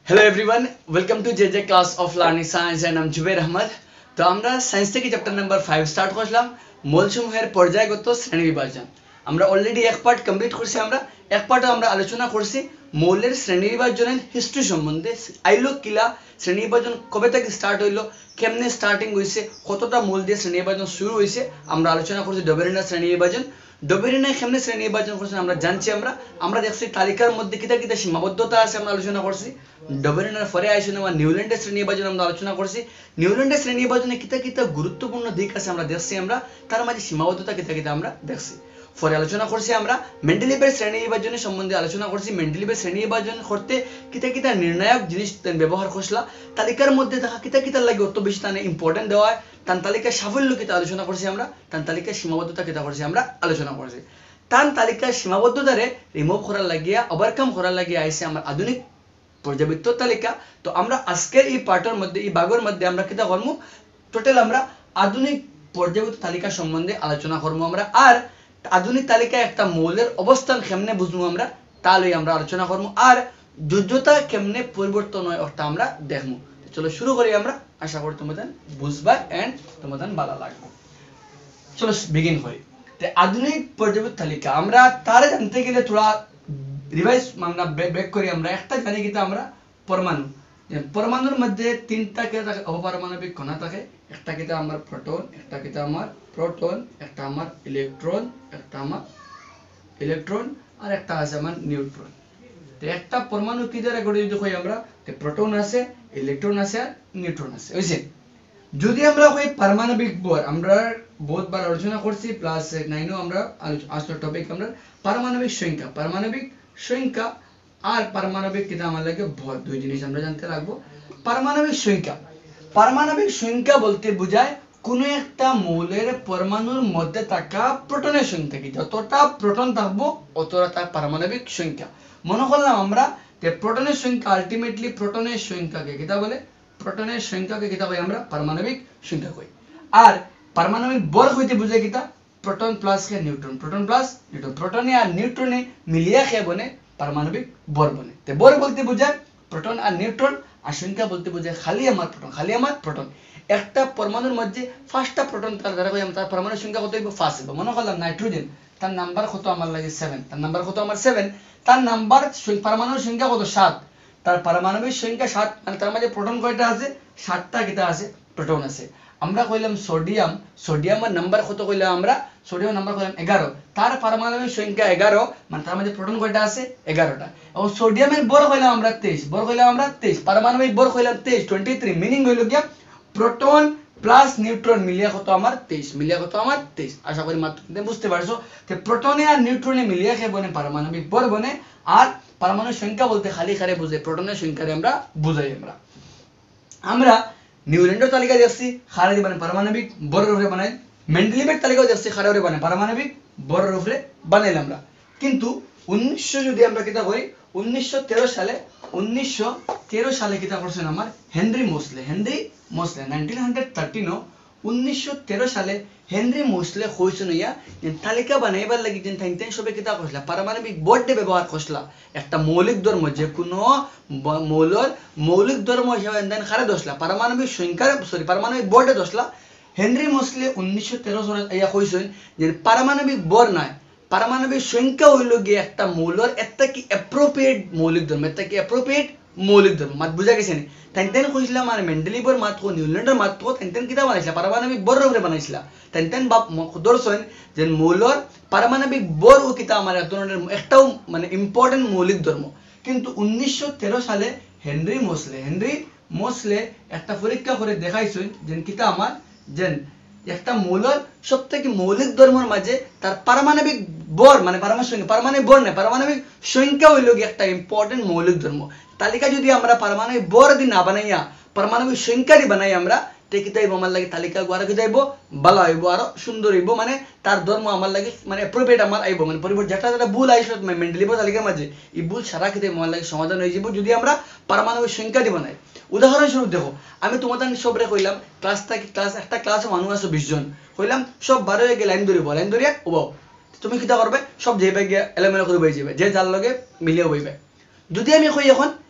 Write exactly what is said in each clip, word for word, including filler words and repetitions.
Hello everyone, welcome to J J class of learning science and I'm Jubair Ahmad. তো আমরা science থেকে chapter number five start করলাম মৌলসমূহের পর্যায়গত শ্রেণী বিভাজন। আমরা অলরেডি এক পার্ট কমপ্লিট করছি। আমরা এক পার্টে আমরা আলোচনা করছি মৌলের শ্রেণী বিভাজনের হিস্ট্রি সম্বন্ধে। আইলো কিলা শ্রেণী বিভাজন কবে থেকে স্টার্ট হইলো, কেমনে স্টার্টিং হয়েছে, কতটা মৌল দিয়ে শ্রেণী বিভাজন শুরু হয়েছে। আমরা আলোচনা করছি ডবেরিনার শ্রেণী বিভাজন। ডবেরিনা কেমনে শ্রেণী বিভাজন করছেন আমরা জানছি। আমরা আমরা দেখছি তালিকার মধ্যে কিতা কিতা সীমাবদ্ধতা আছে আমরা আলোচনা করছি। ডবেরিনার পরে আইসেন আমার নিউল্যান্ডের শ্রেণী বিভাজন আমরা আলোচনা করছি। নিউল্যান্ডের শ্রেণী বিভাজনে কিতা কিতা গুরুত্বপূর্ণ দিক আছে আমরা দেখছি। আমরা তার মাঝে সীমাবদ্ধতা কিতা কিতা আমরা দেখছি। পরে আলোচনা করছি আমরা মেন্ডেলিভের শ্রেণী বিভাজনের সম্বন্ধে আলোচনা করছি। মেন্ডেলিভের শ্রেণী বিভাজন করতে কিতা কিতা নির্ণায়ক জিনিস ব্যবহার করছিলা, তালিকার মধ্যে থাকা কিতা কিতার লাগে অত বেশি তানে ইম্পর্টেন্ট দেওয়া হয়, তার তালিকার সাফল্য কিতা আলোচনা করছি আমরা, তার তালিকার সীমাবদ্ধতা কিতা করছি আমরা আলোচনা করছি। তার তালিকার সীমাবদ্ধতারে রিমুভ করার লাগিয়া ওভারকাম করার লাগিয়া আইসে আমার আধুনিক পর্যাবৃত্ত তালিকা। তো আমরা আজকের এই পার্টের মধ্যে এই ভাগের মধ্যে আমরা কিতা করবো, টোটাল আমরা আধুনিক পর্যাবৃত্ত তালিকা সম্বন্ধে আলোচনা করবো আমরা। আর আধুনিক তালিকায় একটা মৌলের অবস্থান কেমনে বুঝবো আমরা তা লই আমরা আলোচনা করবো। আর যোগ্যতা কেমনে পরিবর্তন হয় ওটা আমরা দেখবো। চলো শুরু করি আমরা, আশা করি তোমাদের বুঝবা এন্ড তোমাদের ভালো লাগবে। চলো বিগিন করি। আধুনিক পর্যাবৃত্ত তালিকা আমরা তারে জানতে গেলে থোড়া রিভাইজ আমরা ব্যাক করি। আমরা একটা জানি কিন্তু আমরা পরমাণু, পরমাণুর মধ্যে তিনটা কে থাকে অপারমাণবিক কণা থাকে। একটা কিন্তু আমার প্রোটন, একটা কিন্তু আমার প্রোটন, একটা আমার ইলেকট্রন, একটা আমার ইলেকট্রন আর একটা আছে আমার নিউট্রন। তো একটা পরমাণু কি দ্বারা গঠিত যদি কই আমরা, তো প্রোটন আছে, ইলেকট্রন আছে আর নিউট্রন আছে, বুঝছেন? যদি আমরা কই পারমাণবিক ভর, আমরা বহুতবার আলোচনা করছি ক্লাস নাইনও আমরা আসল টপিক আমরা পারমাণবিক সংখ্যা, পারমাণবিক সংখ্যা আর পারমাণবিক কিনা আমার লাগে ভর, দুই জিনিস আমরা জানতে লাগবো। পারমাণবিক সংখ্যা, পারমাণবিক সংখ্যা বলতে বোঝায় কোন একটা মৌলের পরমাণুর মধ্যে থাকা প্রোটনের সংখ্যা কি, যতটা প্রোটন থাকবো অতটা তার পারমাণবিক সংখ্যা। মনে করলাম আমরা যে প্রোটনের সংখ্যা আলটিমেটলি প্রোটনের সংখ্যাকে কিতা বলে, প্রোটনের সংখ্যাকে কিতা কই আমরা পারমাণবিক সংখ্যা কই। আর পারমাণবিক বল হইতে বুঝে কিতা, প্রোটন প্লাস কে নিউট্রন, প্রোটন প্লাস নিউট্রন, প্রোটনে আর নিউট্রনে মিলিয়ে খে বনে পারমাণবিক বর বনে। তে বর বলতে বোঝায় প্রোটন আর নিউট্রন, আর সংখ্যা বলতে বোঝায় খালি আমার প্রোটন, খালি আমার প্রোটন। একটা পরমাণুর মধ্যে পাঁচটা প্রোটন তার দ্বারা কই আমরা তার পরমাণুর সংখ্যা কত হইব, পাঁচ হইব। মনে করলাম নাইট্রোজেন, তার নাম্বার কত আমার লাগে সেভেন, তার নাম্বার কত আমার সেভেন, তার নাম্বার পরমাণুর সংখ্যা কত সাত, তার পারমাণবিক সংখ্যা সাত, মানে তার মধ্যে প্রোটন কয়টা আছে, সাতটা কিতা আছে প্রোটন আছে। আমরা কইলাম সোডিয়াম, সোডিয়ামের নাম্বার কত কইলাম আমরা, সোডিয়ামের নাম্বার কইলাম এগারো, তার পারমাণবিক সংখ্যা এগারো, মানে তার মধ্যে প্রোটন কয়টা আছে এগারোটা। এবং সোডিয়ামের বর কইলাম আমরা তেইশ, বর কইলাম আমরা তেইশ, পারমাণবিক বর কইলাম তেইশ, টোয়েন্টি থ্রি। মিনিং হইল গিয়া প্রোটন প্লাস নিউট্রন মিলিয়ে কত আমার তেইশ, মিলিয়ে কত আমার তেইশ। আশা করি মাত্র বুঝতে পারছো। তো প্রোটনে আর নিউট্রনে মিলিয়ে খে বনে পারমাণবিক বর বনে। আর পারমাণবিক সংখ্যা বলতে খালি খারে বুঝে প্রোটনের সংখ্যারে আমরা বুঝাই। আমরা আমরা নিউল্যান্ডের তালিকা দেখছি খারে মানে পারমাণবিক বরের উপরে বানাই, মেন্ডেলিভের তালিকাও দেখছি খারে উপরে বানাই, পারমাণবিক বরের উপরে বানাইলাম আমরা। কিন্তু উনিশশো যদি আমরা কিতা করি, উনিশশো তেরো সালে উনিশশো তেরো সালে কিতা করছেন আমার Henry Moseley, Henry Moseley nineteen hundred thirteen উনিশশো তেরো সালে হেনরি মোসলে কইছেন ইয়া তালিকা বানাইবার লাগি যেন তাই তাই সবে কিতা করছিলা পারমাণবিক বর্ডে ব্যবহার করছিলা। একটা মৌলিক ধর্ম যে কোনো মৌলের মৌলিক ধর্ম হিসাবে দেন খারে দশলা পারমাণবিক সংখ্যার সরি পারমাণবিক বর্ডে দশলা। হেনরি মোসলে উনিশশো তেরো সালে ইয়া কইছেন যে পারমাণবিক বর নাই, পারমাণবিক সংখ্যা হইল গিয়ে একটা মৌলের একটা কি অ্যাপ্রোপ্রিয়েট মৌলিক ধর্ম, একটা কি অ্যাপ্রোপ্রিয়েট মৌলিক ধর্ম। মাত বুঝা গেছে নি? তাই তেন কইছিলাম আর মেন্ডেলিভের মাত কো নিউল্যান্ডের মাত কো তাই তেন কিতা বানাইছিলা পারমাণবিক বর উপরে বানাইছিলা। তাই তেন বাপ দর্শন যে মৌলের পারমাণবিক বর ও কিতা আমার এক ধরনের একটাও মানে ইম্পর্টেন্ট মৌলিক ধর্ম। কিন্তু উনিশশো তেরো সালে হেনরি মোসলে হেনরি মোসলে একটা পরীক্ষা করে দেখাইছেন যে কিতা আমার যে একটা মৌলের সবথেকে মৌলিক ধর্মের মাঝে তার পারমাণবিক বর মানে পারমাণবিক সংখ্যা, পারমাণবিক বর নয় পারমাণবিক সংখ্যা হইল গিয়ে একটা ইম্পর্টেন্ট মৌলিক ধর্ম। তালিকা যদি আমরা পারমাণবিক বর দি না বানাইয়া পারমাণবিক সংখ্যা দি বানাই আমরা টেকিতে আমার লাগে তালিকা আরো কি যাইব ভালো হইব, আরো সুন্দর হইব, মানে তার ধর্ম আমার লাগে মানে অ্যাপ্রোপ্রিয়েট আমার আইব, মানে পরিবর্তন যেটা যেটা ভুল আইসল মেন্ডেলিভের তালিকার মাঝে এই ভুল সারা ক্ষেত্রে আমার লাগে সমাধান হয়ে যাব যদি আমরা পারমাণবিক সংখ্যা দি বানাই। উদাহরণস্বরূপ দেখো, আমি তোমাদের সবরে কইলাম ক্লাস থাকি ক্লাস একটা ক্লাসে মানুষ আছে বিশ জন, কইলাম সব বারো গিয়ে লাইন ধরিব, লাইন ধরিয়া ওবাও তুমি কিতা করবে সব যাইবে গিয়ে এলোমেলো করে বই যাবে, যে যার লগে মিলিয়ে বইবে। যদি আমি কই এখন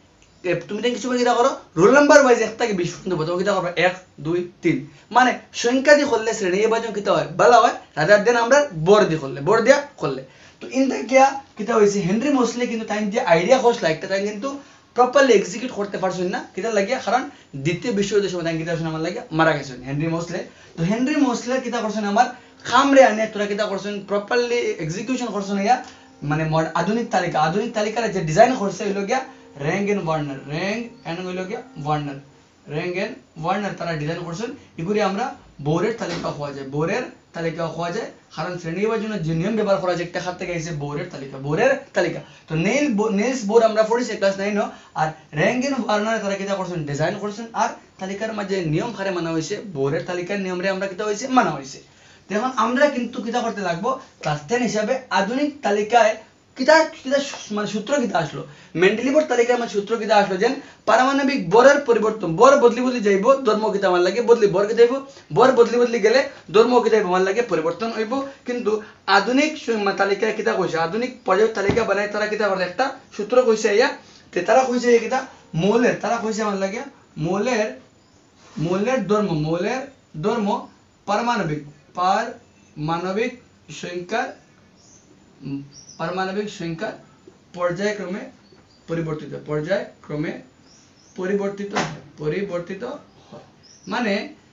তুমি তাই কিছু কিতা করো রোল নাম্বার ওয়াইজ এক থেকে বিশ পর্যন্ত বোঝাও কিতা করবে এক দুই তিন মানে সংখ্যা দিয়ে করলে শ্রেণী বিভাজন কিতা হয় ভালো হয় রাদার দেন আমরা বর দিয়ে করলে বর দিয়া করলে তো ইনটা কিয়া কিতা হয়েছে হেনরি মোসলে কিন্তু তাই যে আইডিয়া খসলা একটা তাই কিন্তু প্রপারলি এক্সিকিউট করতে পারছেন না কিতা লাগিয়া কারণ দ্বিতীয় বিশ্বযুদ্ধের সময় তাই কিতা করছেন আমার লাগে মারা গেছেন হেনরি মোসলে তো হেনরি মোসলে কিতা করছেন আমার খামরে আনে তোরা কিতা করছেন প্রপারলি এক্সিকিউশন করছেন ইয়া মানে আধুনিক তালিকা আধুনিক তালিকার যে ডিজাইন করছে হইল গিয়া Rang and Werner Rang and হইল গিয়া ওয়ার্নার র্যাঙ্ক এন্ড ওয়ার্নার তারা ডিজাইন করছেন এগুলি আমরা বোরের তালিকা হওয়া যায় বোরের তালিকা হওয়া যায় কারণ শ্রেণী বিভাজনের যে নিয়ম ব্যবহার করা যায় একটা খাত থেকে এসে বোরের তালিকা বোরের তালিকা তো নেইল নেইলস বোর আমরা পড়েছি ক্লাস নাইন আর র্যাঙ্ক এন্ড ওয়ার্নার তারা কিতা করছেন ডিজাইন করছেন আর তালিকার মাঝে নিয়ম হারে মানা হয়েছে বোরের তালিকার নিয়মরে আমরা কিতা হয়েছে মানা হয়েছে দেখুন আমরা কিন্তু কিতা করতে লাগবো ক্লাস টেন হিসাবে আধুনিক তালিকায় কিতা কিতা মানে সূত্র কিতা আসলো মেন্ডেলিভর তালিকায় মানে সূত্র কিতা আসলো যেন পারমাণবিক বরের পরিবর্তন বর বদলি বদলি যাইব ধর্ম কিতা আমার লাগে বদলি বর কিতা হইব বর বদলি বদলি গেলে ধর্ম কিতা হইব আমার লাগে পরিবর্তন হইব কিন্তু আধুনিক তালিকায় কিতা কইছে আধুনিক পর্যায় তালিকা বানাই তারা কিতা করে একটা সূত্র কইছে ইয়া তে তারা কইছে এই কিতা মৌলের তারা কইছে আমার লাগে মৌলের মৌলের ধর্ম মৌলের ধর্ম পারমাণবিক পারমাণবিক সংখ্যার পারমাণবিক সংখ্যা পর্যায়ক্রমে পরিবর্তিত পর্যায়ক্রমে পরিবর্তিত পরিবর্তিত হয় মানে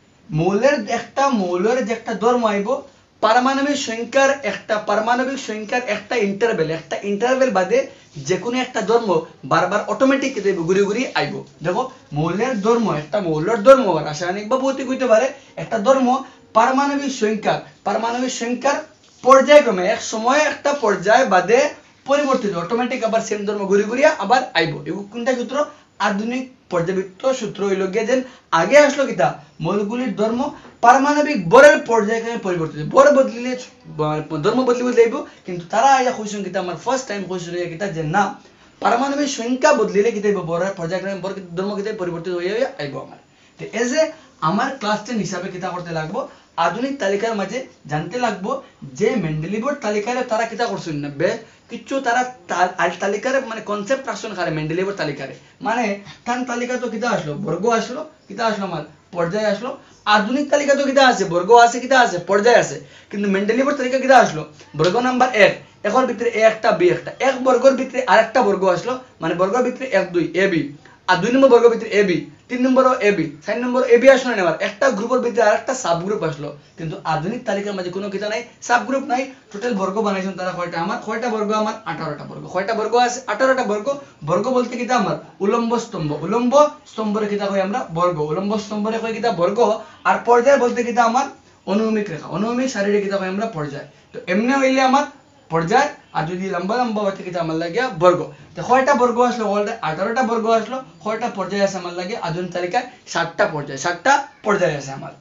মৌলের একটা মৌলের যে একটা ধর্ম আইব পারমাণবিক সংখ্যার একটা পারমাণবিক সংখ্যার একটা ইন্টারভেল একটা ইন্টারভেল বাদে যে কোনো একটা ধর্ম বারবার অটোমেটিক ঘুরে ঘুরে আইব দেখো মৌলের ধর্ম একটা মৌলের ধর্ম রাসায়নিক বা ভৌতিক হইতে পারে একটা ধর্ম পারমাণবিক সংখ্যা পারমাণবিক সংখ্যার পর্যায়ক্রমে এক সময় একটা পর্যায় বাদে পরিবর্তিত অটোমেটিক আবার সেম ধর্ম ঘুরে ঘুরিয়া আবার আইব এগুলো কোনটা সূত্র আধুনিক পর্যাবৃত্ত সূত্র হইল গিয়ে যেন আগে আসলো কিতা মৌলগুলির ধর্ম পারমাণবিক বরের পর্যায়ক্রমে পরিবর্তিত বর বদলিলে ধর্ম বদলি বদলি আইব কিন্তু তারা আইয়া কইছেন কিতা আমার ফার্স্ট টাইম কইছিল কিতা যে না পারমাণবিক সংখ্যা বদলিলে কিতা হইব বরের পর্যায়ক্রমে বর ধর্ম কিতা পরিবর্তিত হইয়া আইব আমার তো এজ এ আমার ক্লাস টেন হিসাবে কিতা করতে লাগবো আধুনিক তালিকার মাঝে জানতে লাগবো যে মেন্ডেলিভর তালিকায় তারা কিতা করছেন না বে কিছু তারা তালিকার মানে কনসেপ্ট আসছেন কারে মেন্ডেলিভর তালিকারে মানে তার তালিকা তো কিতা আসলো বর্গ আসলো কিতা আসলো আমার পর্যায় আসলো আধুনিক তালিকা তো কিতা আছে বর্গ আছে কিতা আছে পর্যায় আছে কিন্তু মেন্ডেলিভর তালিকা কিতা আসলো বর্গ নাম্বার এক এখন ভিতরে এ একটা বি একটা এক বর্গের ভিতরে আরেকটা বর্গ আসলো মানে বর্গের ভিতরে এক দুই এ বি আর দুই নম্বর বর্গের ভিতরে এ বি তিন নম্বর এ বি চার নম্বর এ বি আসলো না এবার একটা গ্রুপের ভিতরে আরেকটা সাব গ্রুপ আসলো কিন্তু আধুনিক তালিকার মাঝে কোনো কিতা নাই সাব গ্রুপ নাই টোটাল বর্গ বানাইছেন তারা কয়টা আমার কয়টা বর্গ আমার আঠারোটা বর্গ কয়টা বর্গ আছে আঠারোটা বর্গ বর্গ বলতে কিতা আমার উলম্ব স্তম্ভ উলম্ব স্তম্ভরে কিতা কই আমরা বর্গ উলম্ব স্তম্ভরে কই কিতা বর্গ আর পর্যায় বলতে কিতা আমার অনুভূমিক রেখা অনুভূমিক সারিরে কিতা কই আমরা পর্যায় তো এমনি হইলে আমার পর্যায় আর যদি লম্বা লম্বা হতে কিতা আমার লাগে বর্গ তো কয়টা বর্গ আসলো বলতে আঠারোটা বর্গ আসলো কয়টা পর্যায় আছে আমার লাগে আধুনিক তালিকায় ষাটটা পর্যায় ষাটটা পর্যায় আছে আমার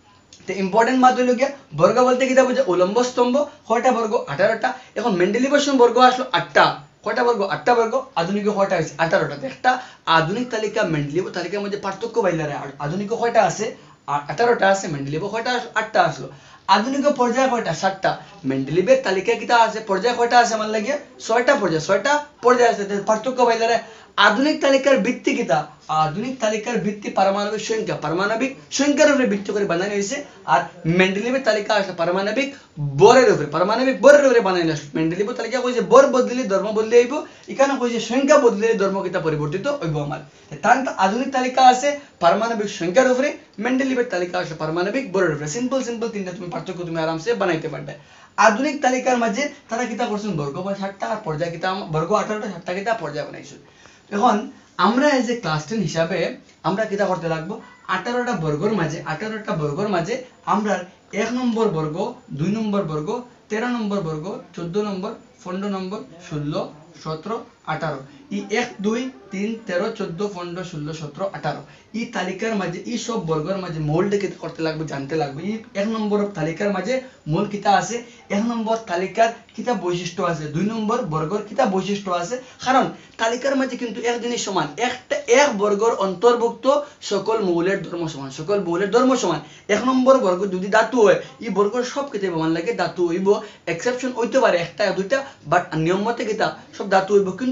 তো ইম্পর্টেন্ট মাত্র হলো গিয়া বর্গ বলতে কিতা বুঝে উলম্ব স্তম্ভ কয়টা বর্গ আঠারোটা এখন মেন্ডেলিভর বর্গ আসলো আটটা কয়টা বর্গ আটটা বর্গ আধুনিক কয়টা আছে আঠারোটা একটা আধুনিক তালিকা মেন্ডেলিভর তালিকার মধ্যে পার্থক্য বাইলারে আধুনিক কয়টা আছে আঠারোটা আছে মেন্ডেলিভর কয়টা আসলো আটটা আসলো আধুনিক পর্যায় কয়টা ষাটটা মেন্ডেলিভের তালিকায় কিতা আছে পর্যায় কয়টা আছে আমার লাগে ছয়টা পর্যায় ছয়টা পর্যায় আছে পার্থক্য বাইলারে আধুনিক তালিকার ভিত্তি কিতা আধুনিক তালিকার ভিত্তি পারমাণবিক সংখ্যা পারমাণবিক সংখ্যার উপরে ভিত্তি করে বানানো হয়েছে আর মেন্ডেলিভের তালিকা আসলে পারমাণবিক বরের উপরে পারমাণবিক বরের উপরে বানানো আসলে মেন্ডেলিভের তালিকা কইছে বর বদলিলে ধর্ম বদলি আইব এখানে কইছে সংখ্যা বদলিলে ধর্ম কিতা পরিবর্তিত হইব আমার তার আধুনিক তালিকা আছে পারমাণবিক সংখ্যার উপরে মেন্ডেলিভের তালিকা আসলে পারমাণবিক বরের উপরে সিম্পল সিম্পল তিনটা তুমি পার্থক্য তুমি আরামসে বানাইতে পারবে আধুনিক তালিকার মাঝে তারা কিতা করছেন বর্গ বা ষাটটা আর পর্যায় কিতা বর্গ আঠারোটা ষাটটা কিতা পর্যায় বানাইছেন এখন আমরা এজ এ ক্লাস টেন হিসাবে আমরা কিতা করতে লাগবো আঠারোটা বর্গর মাঝে আঠারোটা বর্গর মাঝে আমরা এক নম্বর বর্গ দুই নম্বর বর্গ তেরো নম্বর বর্গ চোদ্দ নম্বর পনেরো নম্বর ষোলো সতেরো আঠারো এই এক দুই তিন তেরো চোদ্দ পনেরো ষোলো সতেরো আঠারো এই তালিকার মাঝে এই সব বর্গের মাঝে মূলটা কিতা করতে লাগবে জানতে লাগবে এই এক নম্বর তালিকার মাঝে মূল কিতা আছে এক নম্বর তালিকার কিতা বৈশিষ্ট্য আছে দুই নম্বর বর্গর কিতা বৈশিষ্ট্য আছে কারণ তালিকার মাঝে কিন্তু এক জিনিস সমান একটা এক বর্গর অন্তর্ভুক্ত সকল মৌলের ধর্ম সমান সকল মৌলের ধর্ম সমান এক নম্বর বর্গ যদি ধাতু হয় এই বর্গের সব কিতা মান লাগে ধাতু হইব এক্সেপশন হইতে পারে একটা দুইটা বাট নিয়ম মতে কিতা সব ধাতু হইব কিন্তু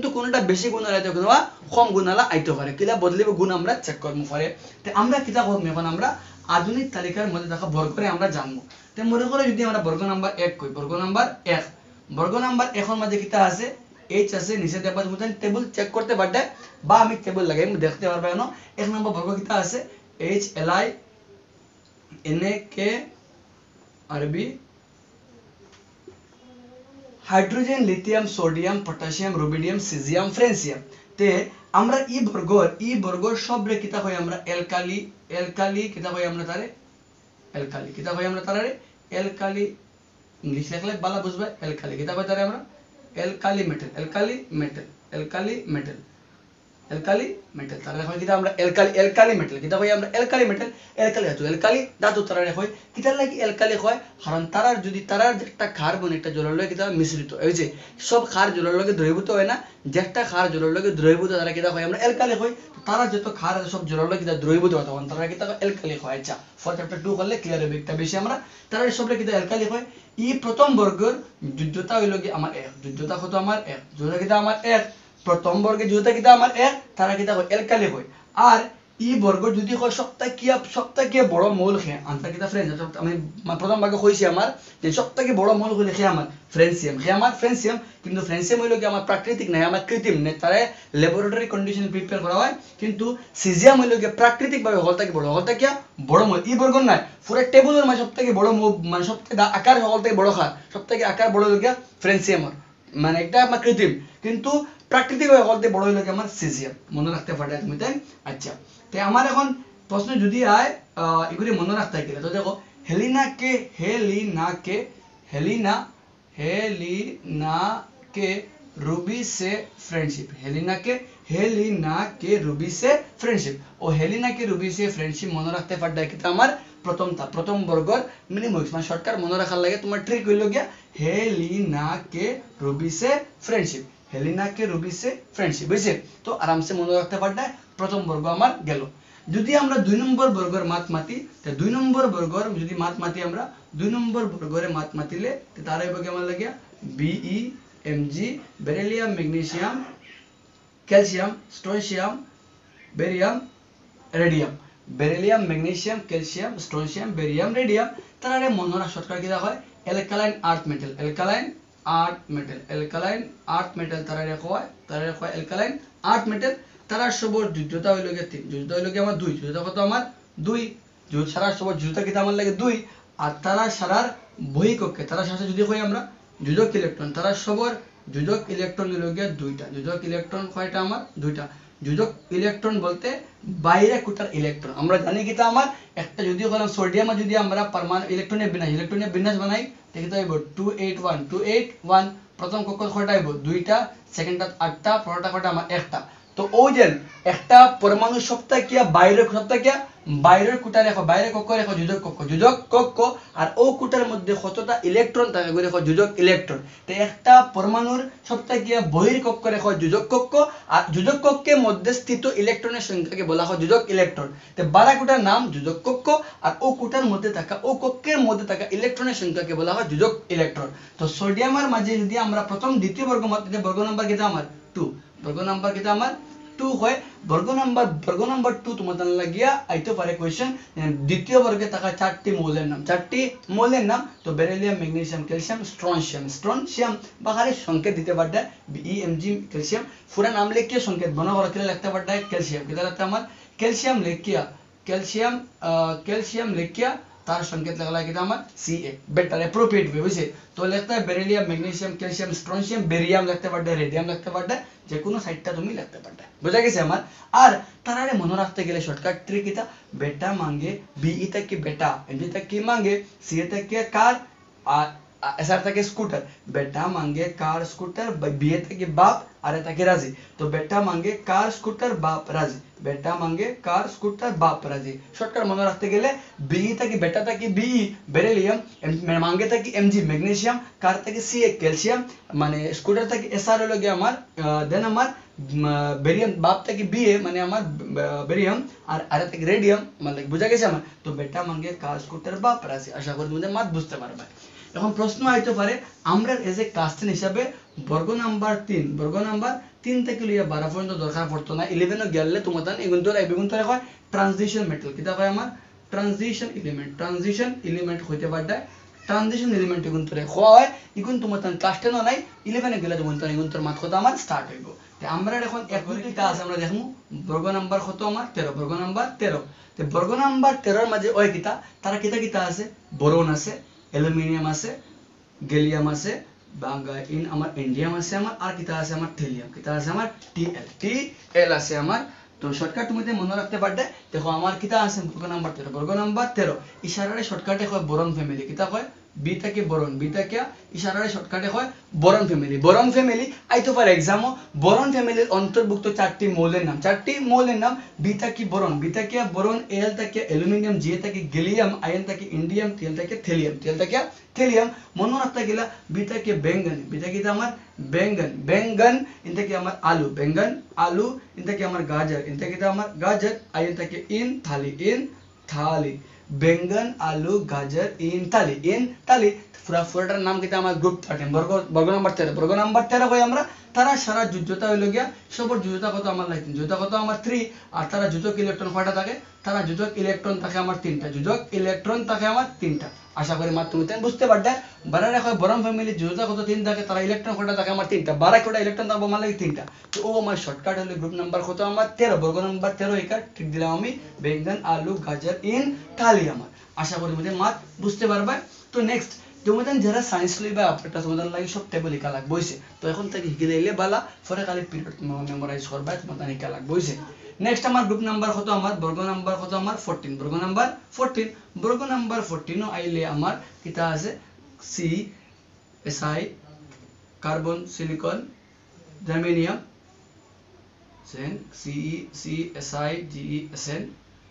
কিন্তু কোনটা বেশি গুণ আইতে কোনটা কম গুণ আলা আইতে পারে কিলা বদলিব গুণ আমরা চেক করব পরে তে আমরা কিতা করব এখন আমরা আধুনিক তালিকার মধ্যে থাকা বর্গরে আমরা জানবো তে মনে করে যদি আমরা বর্গ নাম্বার এক কই বর্গ নাম্বার এক বর্গ নাম্বার এক এর মধ্যে কিতা আছে h আছে নিচে দেবা বুঝেন টেবিল চেক করতে পারতে বা আমি টেবিল লাগাই আমি দেখতে পারবে না এক নম্বর বর্গ কিতা আছে h l i n a k RB hydrogen lithium sodium potassium rubidium caesium francium তে আমরা ই বর্গর ই বর্গর সবরে কিতা কই আমরা অ্যালকালি অ্যালকালি কিতা কই আমরা তারে অ্যালকালি কিতা কই আমরা তারে অ্যালকালি ইংলিশ লিখলে বালা বুঝবে অ্যালকালি কিতা কই তারে আমরা alkali metal alkali metal alkali metal alkali metal তারে কই কিতা আমরা অ্যালকালি অ্যালকালি মেটাল কিতা কই আমরা অ্যালকালি মেটাল অ্যালকালি ধাতু অ্যালকালি ধাতু তারে কই কিতা লাগি অ্যালকালি কয় কারণ তারার যদি তারার একটা কার্বন একটা জলের লগে কিতা মিশ্রিত এই যে সব ক্ষার জলের লগে দ্রবীভূত হয় না যেটা ক্ষার জলের লগে দ্রবীভূত তারা কিতা কই আমরা অ্যালকালি কই তারা যত ক্ষার সব জলের লগে কিতা দ্রবীভূত হয় তখন তারা কিতা অ্যালকালি কয় আচ্ছা ফর চ্যাপ্টার টু করলে ক্লিয়ার হবে একটা বেশি আমরা তারা সবরে কিতা অ্যালকালি কয় ই প্রথম বর্গের যোজ্যতা হইল কি আমার এক যোজ্যতা কত আমার এক যোজ্যতা কিতা আমার এক প্রথম বর্গের যোজ্যতা কিতা আমার এক তারা কিতা কয় অ্যালকালি কয় আর ই বর্গ যদি হয় সবথেকে সবথেকে বড় মৌল খে আনসার কিতা ফ্রেন্ড আমি প্রথম ভাগে কইছি আমার যে সবথেকে বড় মৌল হইল খে আমার ফ্রেন্সিয়াম খে আমার ফ্রেন্সিয়াম কিন্তু ফ্রেন্সিয়াম হইল কি আমার প্রাকৃতিক নাই আমার কৃত্রিম নেই তারে ল্যাবরেটরি কন্ডিশন প্রিপেয়ার করা হয় কিন্তু সিজিয়াম হইল কি প্রাকৃতিক ভাবে হলটাকে বড় হলটাকে বড় মৌল ই বর্গ নাই পুরো টেবিলের মানে সবথেকে বড় মানে সবথেকে আকার হলটাকে বড় খার সবথেকে আকার বড় হইল কি ফ্রেন্সিয়াম মানে এটা আমার কৃত্রিম কিন্তু প্রাকৃতিক ভাবে হলতে বড় হইল কি আমার সিজিয়াম মনে রাখতে পারবে তুমি তাই আচ্ছা তে আমার এখন প্রশ্ন যদি আয় এগুলি মনে রাখতে গেলে তো দেখো হেলিনা কে হেলিনা কে হেলিনা হেলিনা কে रूबी से फ्रेंडशिप हेलिना के हेलिना के रूबी से फ्रेंडशिप ও হেলিনা কে রুবি সে ফ্রেন্ডশিপ মনে রাখতে পারবে কিতা আমার প্রথমটা প্রথম বর্গর মিনিমাম মানে শর্টকাট মনে রাখার লাগে তোমার ট্রিক হইল গিয়া হেলিনা কে রুবি সে ফ্রেন্ডশিপ হেলিনা কে রুবি সে ফ্রেন্ডশিপ বুঝছে তো আরামসে মনে রাখতে পারবে প্রথম বর্গ আমার গেল যদি আমরা দুই নম্বর বর্গের মাত মাতি তে দুই নম্বর বর্গের যদি মাত মাতি আমরা দুই নম্বর বর্গের মাত মাতিলে তে তার হইব কি আমার লাগিয়া BE MG beryllium magnesium calcium strontium barium radium beryllium magnesium calcium strontium barium radium তারে মনে রাখা শর্টকাট কি হয় alkaline earth metal alkaline earth metal alkaline earth metal তারে কয় তারে কয় অ্যালকালাইন আর্থ মেটাল তারা সবর যোজ্যতা হইল গিয়ে তিন যোজ্যতা হইল গিয়ে আমার দুই যোজ্যতা কত আমার দুই যোজ্যতা সারা সবর যোজ্যতা কিতা আমার লাগে দুই আর তারা সারার বহিঃকক্ষে তারা সাথে যদি কই আমরা যোজক ইলেকট্রন তারা সবর যোজক ইলেকট্রন হইল গিয়ে দুইটা যোজক ইলেকট্রন কয়টা আমার দুইটা যোজক ইলেকট্রন বলতে বাইরে কোটার ইলেকট্রন আমরা জানি কিতা আমার একটা যদি কলম সোডিয়াম যদি আমরা পারমাণবিক ইলেকট্রনের বিন্যাস ইলেকট্রনের বিন্যাস বানাই দেখি তো হইব two eight one two eight one প্রথম কক্ষ কয়টা হইব দুইটা সেকেন্ডটা আটটা পরেরটা কয়টা আমার একটা তো ওই যে একটা পরমাণু সবটা কিয়া বাইরের সবটা কিয়া বাইরের কোটা রেখো বাইরে কক্ষ রেখো যোজক কক্ষ যোজক কক্ষ আর ও কোটার মধ্যে কতটা ইলেকট্রন থাকে গো রেখো যোজক ইলেকট্রন তো একটা পরমাণুর সবটা কিয়া বহির কক্ষ রেখো যোজক কক্ষ আর যোজক কক্ষের মধ্যে স্থিত ইলেকট্রনের সংখ্যাকে বলা হয় যোজক ইলেকট্রন তো বারা কোটার নাম যোজক কক্ষ আর ও কোটার মধ্যে থাকা ও কক্ষের মধ্যে থাকা ইলেকট্রনের সংখ্যাকে বলা হয় যোজক ইলেকট্রন তো সোডিয়ামের মাঝে যদি আমরা প্রথম দ্বিতীয় বর্গ মধ্যে বর্গ নাম্বার কিটা আমার টু বর্গ নাম্বার কিটা আমার টু হয় বর্গ নাম্বার বর্গ নাম্বার টু তোমাদের লাগিয়া আইতে পারে কোশ্চেন দ্বিতীয় বর্গে থাকা চারটি মৌলের নাম চারটি মৌলের নাম তো beryllium magnesium calcium strontium strontium বাহারে সংকেত দিতে পারবে বিইএমজি ক্যালসিয়াম পুরো নাম লিখিয়ে সংকেত বনা করে কি লিখতে পারবে ক্যালসিয়াম কিটা লিখতে আমার ক্যালসিয়াম লিখিয়া ক্যালসিয়াম ক্যালসিয়াম লিখিয়া তার সংকেত লাগলা কিটা আমার সিএ বেটার অ্যাপ্রোপ্রিয়েট वे বুঝে তো লিখতে है beryllium magnesium calcium strontium barium লিখতে পারবে রেডিয়াম লিখতে পারবে যে কোনো সাইডটা তুমি লিখতে পারবে বুঝা গেছে আমার আর তারারে মনে রাখতে গেলে শর্টকাট ট্রিক এটা বেটা मांगे बीई तक की बेटा एमजी तक की मांगे सीए तक के कार एसआर तक के स्कूटर बेटा मांगे कार स्कूटर बीए तक के बाप आर तक के राजी तो बेटा मांगे कार स्कूटर बाप राजी बेटा मांगे कार स्कूटर बाप राजी शॉर्टकट মনে রাখতে গেলে बीई तक की बेटा तक की बीई बेरिलियम मांगे तक की एमजी मैग्नीशियम कार तक की सीए कैल्शियम माने स्कूटर तक एसआर হলো গিয়ে আমার দেন আমার বেরিয়াম বাপ থেকে বিএ মানে আমার বেরিয়াম আর আরে থেকে রেডিয়াম মানে বুঝা গেছে আমার তো বেটা মাঙ্গে কার স্কুটার বাপ রাশি আশা করি তোমরা মাত বুঝতে পারবে এখন প্রশ্ন আইতে পারে আমরা এজ এ ক্লাস টেন হিসাবে বর্গ নাম্বার তিন বর্গ নাম্বার তিন থেকে লইয়া বারো পর্যন্ত দরকার পড়তো না ইলেভেনও গেলে তোমার এগুন তোর এগুন তোর হয় ট্রানজিশন মেটাল কিতা হয় আমার ট্রানজিশন এলিমেন্ট ট্রানজিশন এলিমেন্ট হইতে পারে ট্রানজিশন এলিমেন্ট এগুন তোর হয় এগুন তোমার ক্লাস টেনও নাই ইলেভেনে গেলে তোমার তোর এগুন তোর মাত কথা আমার স্টার্ট হইব আমরা এখন এক দুইটা আছে আমরা দেখমু বর্গ নাম্বার কত আমার তেরো বর্গ নাম্বার তেরো তো বর্গ নাম্বার তেরোর মাঝে ওই কিতা তারা কিতা কিতা আছে বোরন আছে অ্যালুমিনিয়াম আছে গ্যালিয়াম আছে বাঙ্গা ইন আমার ইন্ডিয়াম আছে আমার আর কিতা আছে আমার থিলিয়াম কিতা আছে আমার টিএল টিএল আছে আমার তো শর্টকাট তুমি মনে রাখতে পারবে দেখো আমার কিতা আছে বর্গ নাম্বার তেরো বর্গ নাম্বার তেরো ইশারারে শর্টকাটে হয় বোরন ফ্যামিলি কিতা হয় বি থেকে বোরন বি থেকে ইশারারে শর্টকাটে হয় বোরন ফ্যামিলি বোরন ফ্যামিলি আইতো পারে एग्जामও বোরন ফ্যামিলির অন্তর্ভুক্ত চারটি মৌলের নাম চারটি মৌলের নাম বি থেকে বোরন বি থেকে বোরন এল থেকে অ্যালুমিনিয়াম জি থেকে গ্যালিয়াম আয়ন থেকে ইন্ডিয়াম টিএল থেকে থিলিয়াম টিএল থেকে থিলিয়াম মনে রাখতে গেলা বি থেকে বেঙ্গন বি থেকে আমার বেঙ্গন বেঙ্গন ইন থেকে আমার আলু বেঙ্গন আলু ইন থেকে আমার গাজর ইন থেকে আমার গাজর আয়ন থেকে ইন থালি ইন থালি বেঙ্গন আলু গাজর ইন থালি ইন থালি পুরা পুরাটার নাম কিতা আমার গ্রুপ থার্টিন বর্গ বর্গ নাম্বার তেরো বর্গ নাম্বার তেরো কই আমরা তারা সারা যোজ্যতা হইল গিয়া সবর যোজ্যতা কত আমার লাগছে যোজ্যতা কত আমার থ্রি আর তারা যোজক ইলেকট্রন কয়টা থাকে তারা যোজক ইলেকট্রন থাকে আমার তিনটা যোজক ইলেকট্রন থাকে আমার তিনটা আশা করি মাত্র তুমি বুঝতে পারবে বারারে কয় বরম ফ্যামিলি যোজতা কত তিন থাকে তারা ইলেকট্রন কয়টা থাকে আমার তিনটা বারা কয়টা ইলেকট্রন থাকবে আমার লাগে তিনটা তো ও আমার শর্টকাট হলো গ্রুপ নাম্বার কত আমার তেরো বর্গ নাম্বার তেরো একা ঠিক দিলাম আমি বেঙ্গন আলু গাজর ইন থালি আমার আশা করি মধ্যে মাত বুঝতে পারবে তো নেক্সট তোমাদের যারা সায়েন্স লইবা আপনারা তোমাদের লাগি সব টেবল লিখা লাগবে বইছে তো এখন থেকে শিখে দিলে বালা পরে খালি পিরিয়ড তোমার মেমোরাইজ করবা তোমাদের লিখা লাগবে বইছে নেক্সট আমার গ্রুপ নাম্বার কত আমার বর্গ নাম্বার কত আমার চৌদ্দ বর্গ নাম্বার চৌদ্দ বর্গ নাম্বার চৌদ্দ নো আইলে আমার কিটা আছে C S I carbon silicon germanium সেন C C S I G S N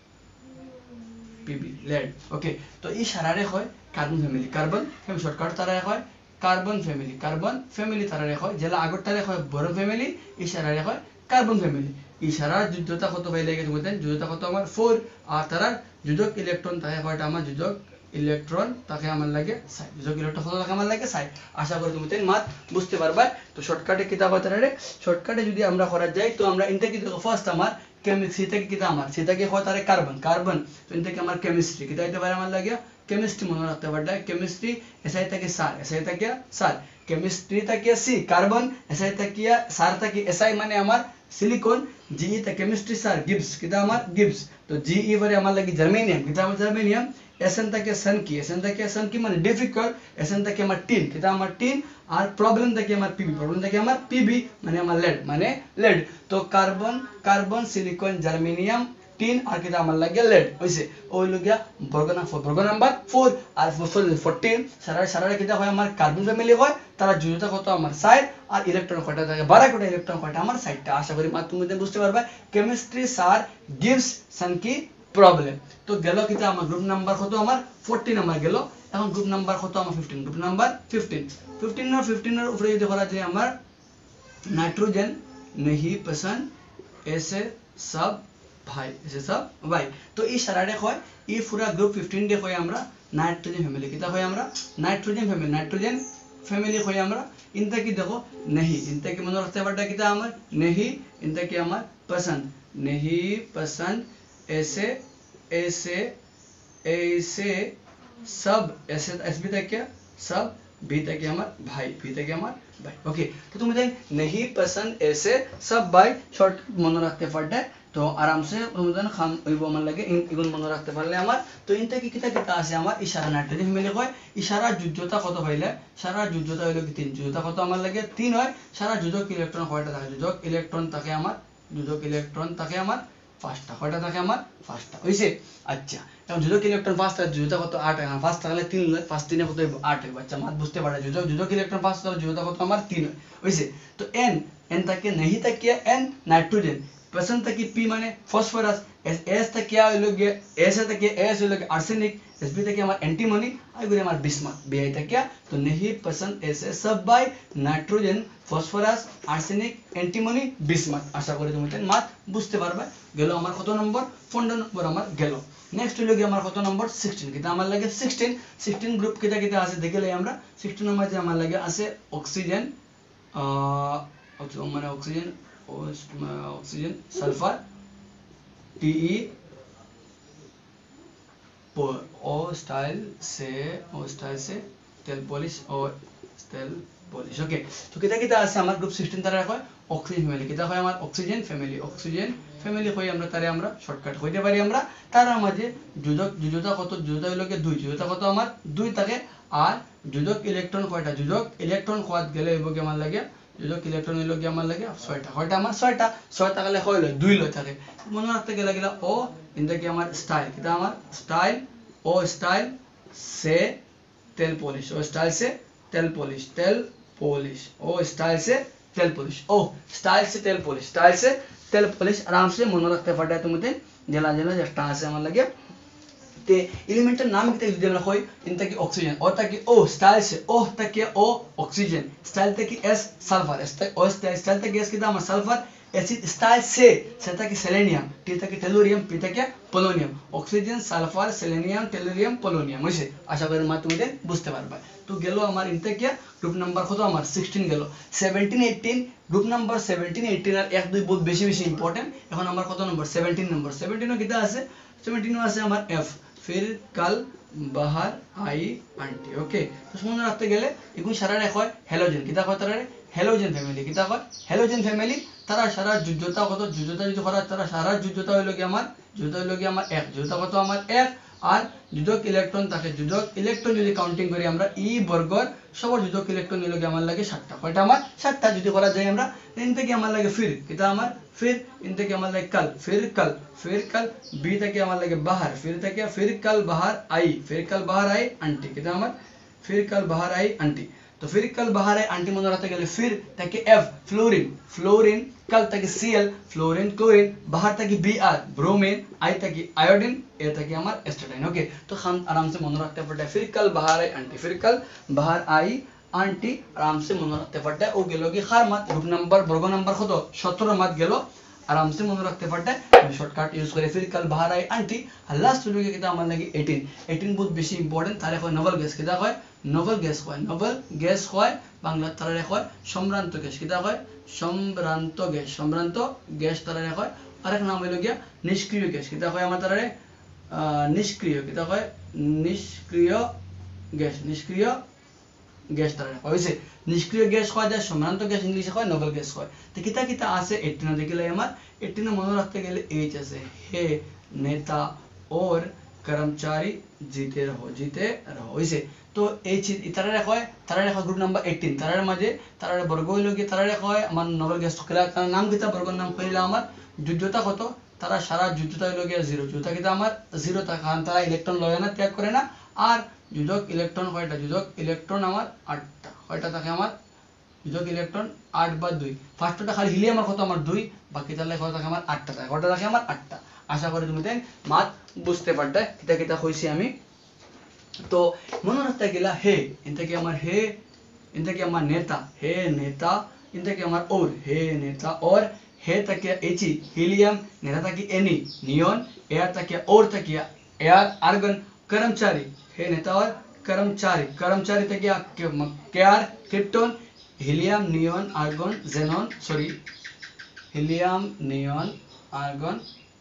PB lead okay তো এই সারারে হয় carbon family carbon family shortcut তারা হয় কার্বন ফ্যামিলি কার্বন ফ্যামিলি তারা হয় যেলা আগরটারে হয় বোরন ফ্যামিলি এই সারারে হয় কার্বন ফ্যামিলি এই সারা যোজ্যতা কত পাইলে গেছে বুঝেন যোজ্যতা কত আমার চার আর তারা যোজক ইলেকট্রন থাকে কয়টা আমার যোজক ইলেকট্রন তাকে আমার লাগে সাই যোজক ইলেকট্রন কত থাকে আমার লাগে সাই আশা করি তুমি মাত বুঝতে পারবা তো শর্টকাটে কিতাব তারারে শর্টকাটে যদি আমরা করা যাই তো আমরা ইনটা কি দেখো ফার্স্ট আমার কেমিস্ট্রি থেকে কিতা আমার সেটা কি হয় তারে কার্বন কার্বন তো ইন থেকে আমার কেমিস্ট্রি কিতা হইতে পারে আমার লাগে কেমিস্ট্রি মনে রাখতে পারবে কেমিস্ট্রি এসআই থেকে সার এসআই থেকে সার কেমিস্ট্রি থেকে সি কার্বন এসআই থেকে সার থেকে এসআই মানে আমার সিলিকন জিই তে কেমিস্ট্রি সার গিবস কিতা আমার গিবস তো জিই পরে আমার লাগে জার্মেনিয়াম কিতা আমার জার্মেনিয়াম এসএন থেকে সন কি এসএন থেকে সন কি মানে ডিফিকাল্ট এসএন থেকে আমার টিন কিতা আমার টিন আর প্রবলেম থেকে আমার পিবি প্রবলেম থেকে আমার পিবি মানে আমার lead মানে lead তো carbon carbon silicon germanium tin আর কিতা আমার লাগে lead হইছে ওই লগিয়া বর্গ নাম্বার বর্গ নাম্বার চার আর চৌদ্দ সারা সারা কিতা হয় আমার কার্বন ফ্যামিলি হয় তারা যোজ্যতা কত আমার সাইড আর ইলেকট্রন কয়টা থাকে বারো কয়টা ইলেকট্রন কয়টা আমার সাইডটা আশা করি মাত্র তুমি বুঝতে পারবে কেমিস্ট্রি সার গিভস সন কি প্রবলেম তো গেল কিতা আমার গ্রুপ নাম্বার কত আমার চৌদ্দ নাম্বার গেল এখন গ্রুপ নাম্বার কত আমার পনেরো গ্রুপ নাম্বার পনেরো পনেরো এর পনেরো এর উপরে যদি করা যায় আমার नाइट्रोजन नहीं पसंद ऐसे सब भाई ऐसे सब भाई तो এই সারারে হয় এই পুরা গ্রুপ পনেরো দে হয় আমরা নাইট্রোজেন ফ্যামিলি কিতা হয় আমরা নাইট্রোজেন ফ্যামিলি নাইট্রোজেন ফ্যামিলি হয় আমরা ইনটা কি দেখো नहीं इनता की মনে রাখতে পারটা কিতা আমার नहीं इनता की আমার पसंद नहीं पसंद ऐसे ऐसे ऐसे सब ऐसे एसबी तक क्या सब बी तक আমার ভাই বি থেকে আমার ভাই ওকে তো তুমি দেন नहीं पसंद ऐसे सब भाई শর্ট মনে রাখতে পারটা তো আরামসে তোমাদের খাম ওই আমার লাগে ইগুন মনে রাখতে পারলে আমার তো ইনটা কি কিতা কিতা আছে আমার ইশারা নাইট্রোজেন ফ্যামিলি হয় ইশারা যোজ্যতা কত হইলে সারা যোজ্যতা হইলো কি তিন যোজ্যতা কত আমার লাগে তিন হয় সারা যোজক ইলেকট্রন কয়টা থাকে যোজক ইলেকট্রন থাকে আমার যোজক ইলেকট্রন থাকে আমার পাঁচটা কয়টা থাকে আমার পাঁচটা হইছে আচ্ছা এখন যোজক ইলেকট্রন পাঁচটা যোজতা কত আট হয় পাঁচ থাকলে তিন হয় পাঁচ তিনে কত হইব আট হইব আচ্ছা মাত বুঝতে পারে যোজক যোজক ইলেকট্রন পাঁচটা যোজতা কত আমার তিন হয় হইছে তো n n থাকে नहीं থাকে n नाइट्रोजन पसंद तक पी माने फॉस्फोरस एस एस तक क्या হইলো গিয়ে एस तक एस হইলো গিয়ে আর্সেনিক एस बी तक আমার অ্যান্টিমনি আর গুলো আমার বিসমাথ বি আই तक क्या तो नहीं पसंद ऐसे सब बाय nitrogen phosphorus arsenic antimony bismuth আশা করি তুমি মাত বুঝতে পারবে গেল আমার কত নম্বর পনেরো নম্বর আমার গেল নেক্সট হইলো গিয়ে আমার কত নম্বর ষোলো কিটা আমার লাগে ষোলো ষোলো গ্রুপ কিটা কিটা আছে দেখলে আমরা ষোলো নম্বর যে আমার লাগে আছে অক্সিজেন আহ মানে অক্সিজেন ऑक्सीजन सल्फर टीई ओ स्टाइल से ओ स्टाइल से तेल पॉलिश और तेल पॉलिश ओके तो किता किता আছে আমার গ্রুপ ষোলো তারা কয় অক্সিজেন ফ্যামিলি কিতা হয় আমার অক্সিজেন ফ্যামিলি অক্সিজেন ফ্যামিলি কই আমরা তারে আমরা শর্টকাট কইতে পারি আমরা তার মাঝে যোজক যোজতা কত যোজতা হলো কি দুই যোজতা কত আমার দুই থাকে আর যোজক ইলেকট্রন কয়টা যোজক ইলেকট্রন কোয়াত গেলে হইব কি আমার লাগে যোজক ইলেকট্রন হইলো কি আমার লাগে ছয়টা কয়টা আমার ছয়টা ছয়টা গেলে হইলো দুই লয় থাকে মনে রাখতে গেলে গেলা ও ইনটা কি আমার স্টাইল কিটা আমার স্টাইল ও স্টাইল से तेल पॉलिश ओ स्टाइल से तेल पॉलिश तेल पॉलिश ओ स्टाइल से तेल पॉलिश ओ स्टाइल से तेल पॉलिश स्टाइल से तेल पॉलिश आराम से মনে রাখতে পারবে তুমি জেলা জেলা যেটা আছে আমার লাগে ते एलिमेंटल नाम किती যদি আমরা কই ইনটা কি অক্সিজেন ও তা কি ও স্টাইল से ओ ता की ओ ऑक्सीजन स्टाइल ता की एस सल्फर ओ स्टाइल ता की एस किता আমার सल्फर एसिड स्टाइल से सेटा की सेलेनियम टी ता की टेलुरियम पी ता की polonium oxygen sulphur selenium tellurium polonium হইছে আশা করি মা তুমি বুঝতে পারবে তো গেল আমার ইনটা কি গ্রুপ নাম্বার কত আমার ষোলো গেল সতেরো আঠারো গ্রুপ নাম্বার সতেরো আঠারো আর এক দুই বহুত বেশি বেশি ইম্পর্টেন্ট এখন আমার কত নম্বর সতেরো নম্বর সতেরো কিটা আছে সতেরো আছে আমার এফ फिर कल बाहर आई आंटी ओके तो মনে রাখতে গেলে এগুলো সারা রেখ হয় হ্যালোজেন কিটা কয় তারা হ্যালোজেন ফ্যামিলি কিটা কয় হ্যালোজেন ফ্যামিলি তারা সারা যোজ্যতা কত যোজ্যতা যদি করা তারা সারা যোজ্যতা হইলো কি আমার যোজ্যতা হইলো কি আমার এক যোজ্যতা কত আমার এক আর যোজক ইলেকট্রন থাকে যোজক ইলেকট্রন যদি কাউন্টিং করি আমরা ই বর্গর সবার যোজক ইলেকট্রন হইলো কি আমার লাগে সাতটা কয়টা আমার সাতটা যদি করা যায় আমরা ইন থেকে আমার লাগে फिर কিটা আমার फिर इन থেকে আমার লাগে कल फिर कल फिर कल बी থেকে আমার লাগে बाहर फिर থেকে फिर कल बाहर आई फिर कल बाहर आई आंटी किता আমার फिर कल बाहर आई आंटी तो फिर कल बाहर आई आंटी মনে রাখতে গেলে फिर থেকে एफ फ्लोरीन फ्लोरीन कल থেকে सीएल फ्लोरीन क्लोरीन बाहर থেকে बीआर ब्रोमीन आई থেকে आयोडीन ए থেকে আমার एस्टाडाइन ओके तो हम आराम से মনে রাখতে পারতে फिर कल बाहर आई आंटी फिर कल बाहर आई आंटी आराम से মনে রাখতে পারতে ও গেল কি খার মাত গ্রুপ নাম্বার বর্গ নাম্বার কত সতেরো মাত গেল आराम से মনে রাখতে পারতে শর্টকাট ইউজ করে फिर कल बाहर आई आंटी আর লাস্ট হলো কি কিটা আমার লাগে আঠারো আঠারো বহুত বেশি ইম্পর্টেন্ট তারে কয় নোবেল গ্যাস কিটা কয় নোবেল গ্যাস কয় নোবেল গ্যাস কয় বাংলা তারে কয় সম্ভ্রান্ত গ্যাস কিটা কয় সম্ভ্রান্ত গ্যাস সম্ভ্রান্ত গ্যাস তারে কয় আরেক নাম হলো গিয়া নিষ্ক্রিয় গ্যাস কিটা কয় আমার তারে নিষ্ক্রিয় কিটা কয় নিষ্ক্রিয় গ্যাস নিষ্ক্রিয় গ্যাস তারা হইছে নিষ্ক্রিয় গ্যাস কয় যায় সম্ভ্রান্ত গ্যাস ইংলিশে কয় নোবেল গ্যাস কয় তো কিতা কিতা আছে আঠারো দেখলে আমার আঠারো মনে রাখতে গেলে এইচ আছে হে নেতা और कर्मचारी जीते रहो जीते रहो হইছে তো এই তারা কয় তারা কয় গ্রুপ নাম্বার আঠারো তারার মাঝে তারার বর্গ হইলো কি তারা কয় আমার নোবেল গ্যাস কলা তার নাম কিতা বর্গের নাম কইলা আমার যোজ্যতা কত তারা সারা যোজ্যতা হইলো কি জিরো যোজ্যতা কিতা আমার জিরো তা কারণ তারা ইলেকট্রন লয় না ত্যাগ করে না আর যোজক ইলেকট্রন কয়টা যোজক ইলেকট্রন আমার আটটা কয়টা থাকে আমার যোজক ইলেকট্রন আট বা দুই ফার্স্টটা খালি হিলিয়ামের কত আমার দুই বাকি তাহলে কত থাকে আমার আটটা থাকে কয়টা থাকে আমার আটটা আশা করি তুমি দেন মাত বুঝতে পারতে কিটা কিটা কইছি আমি তো মনে রাখতে গেলা হে ইনটা কি আমার হে ইনটা কি আমার নেতা হে নেতা ইনটা কি আমার और हे नेता और हे तक एची हीलियम नेता तक एनी नियॉन एयर तक और तक एयर आर्गन कर्मचारी हे नेता और कर्मचारी कर्मचारी तक KR krypton helium neon argon xenon sorry helium neon argon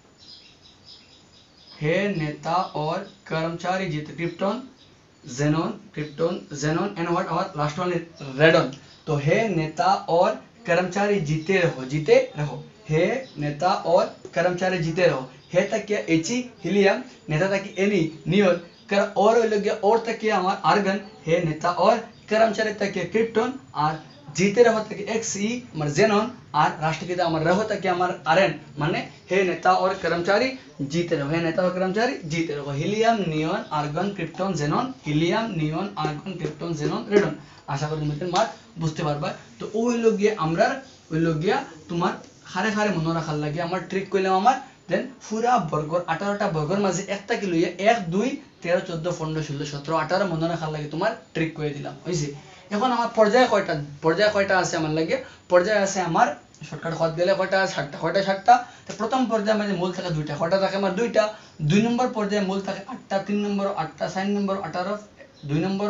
हे नेता और कर्मचारी जीते krypton xenon krypton xenon and what और लास्ट वन इज रेडॉन तो हे नेता और कर्मचारी जीते रहो जीते रहो हे नेता और कर्मचारी जीते रहो हे तक क्या एची हीलियम नेता तक एनी नियॉन कर और लग गया और तक क्या हमारा आर्गन हे नेता और कर्मचारी तक क्या क्रिप्टोन और जीते रहो तक एक्स ई मर जेनॉन और राष्ट्र की अमर रहो तक अमर आरएन माने हे नेता और कर्मचारी जीते रहो हे नेता और कर्मचारी जीते रहो helium neon argon krypton xenon helium neon argon krypton xenon radon आशा करी তুমি মাত বুঝতে পারবা তো ওই লোক গিয়ে আমরা ওই লোক গিয়া তোমার খারে খারে মনে রাখার লাগে আমার ট্রিক কইলাম আমার দেন পুরা বর্গর আঠারোটা বর্গর মাঝে একটা কি লইয়া এক দুই তেরো চোদ্দ পনেরো ষোলো সতেরো আঠারো মনে রাখার লাগে তোমার ট্রিক করে দিলাম হয়েছে। এখন আমার পর্যায়ে কয়টা পর্যায়ে কয়টা আছে আমার লাগে পর্যায়ে আছে আমার শর্টকাট হত গেলে কয়টা ষাটটা কয়টা ষাটটা তো প্রথম পর্যায়ে মাঝে মূল থাকে দুইটা কয়টা থাকে আমার দুইটা দুই নম্বর পর্যায়ে মূল থাকে আটটা তিন নম্বর আটটা চার নম্বর আঠারো দুই নম্বর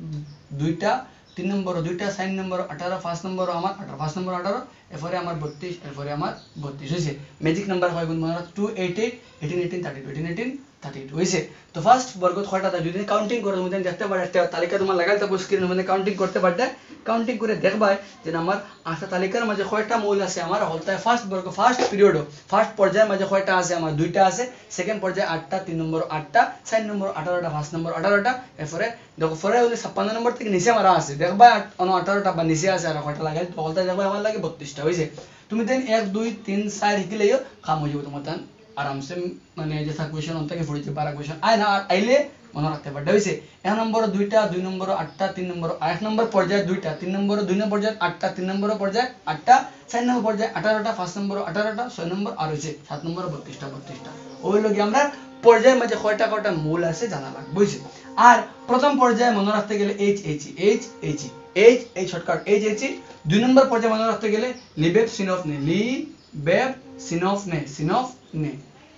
দুইটা তিন নম্বর দুইটা চার নম্বর আঠারো পাঁচ নম্বর আমার আঠারো পাঁচ নম্বর আঠারো এরপরে আমার বত্রিশ এরপরে আমার বত্রিশ হয়েছে ম্যাজিক নাম্বার হয় গুণ মনে two eight eight eighteen eighteen thirty two eighteen eighteen thirty two হয়েছে। তো ফার্স্ট বর্গত কয়টা যদি কাউন্টিং করে তুমি দেখতে পারো একটা তালিকা তোমার লাগাই থাকবো স্ক্রিনের মধ্যে কাউন্টিং করতে পারবে কাউন্টিং করে দেখবাই যে আমার আটটা তালিকার মাঝে কয়টা মূল আছে আমার হলতায় ফার্স্ট বর্গ ফার্স্ট পিরিয়ড ফার্স্ট পর্যায়ের মাঝে কয়টা আছে আমার দুইটা আছে সেকেন্ড পর্যায়ে আটটা তিন নম্বর আটটা চার নম্বর আঠারোটা পাঁচ নম্বর আঠারোটা এরপরে দেখো পরে হলে ছাপ্পান্ন নম্বর থেকে নিচে মারা আছে দেখবা আঠারোটা বা নিচে আছে আর কয়টা লাগাই তো হলতায় দেখো আমার লাগে বত্রিশটা হয়েছে। তুমি দেন এক দুই তিন চার শিখিলেও কাম হয়ে যাবো তোমার তান আরামসে মানে যে কোয়েশন অন্তকে পড়েছে বারা কোয়েশন আয় না আইলে মনে রাখতে পারবে হয়েছে। এক নম্বর দুইটা দুই নম্বর আটটা তিন নম্বর এক নম্বর পর্যায়ে দুইটা তিন নম্বর দুই নম্বর পর্যায়ে আটটা তিন নম্বর পর্যায়ে আটটা চার নম্বর পর্যায়ে আঠারোটা পাঁচ নম্বর আঠারোটা ছয় নম্বর আর হয়েছে সাত নম্বর বত্রিশটা বত্রিশটা ওই লোকে আমরা পর্যায়ের মাঝে কয়টা কয়টা মূল আছে জানা লাগবে বুঝছে। আর প্রথম পর্যায়ে মনে রাখতে গেলে H H H H H এই শর্টকাট এইচ এইচ দুই নম্বর পর্যায়ে মনে রাখতে গেলে লিবেব সিনফ নে লি বেব সিনফ নে সিনফ নে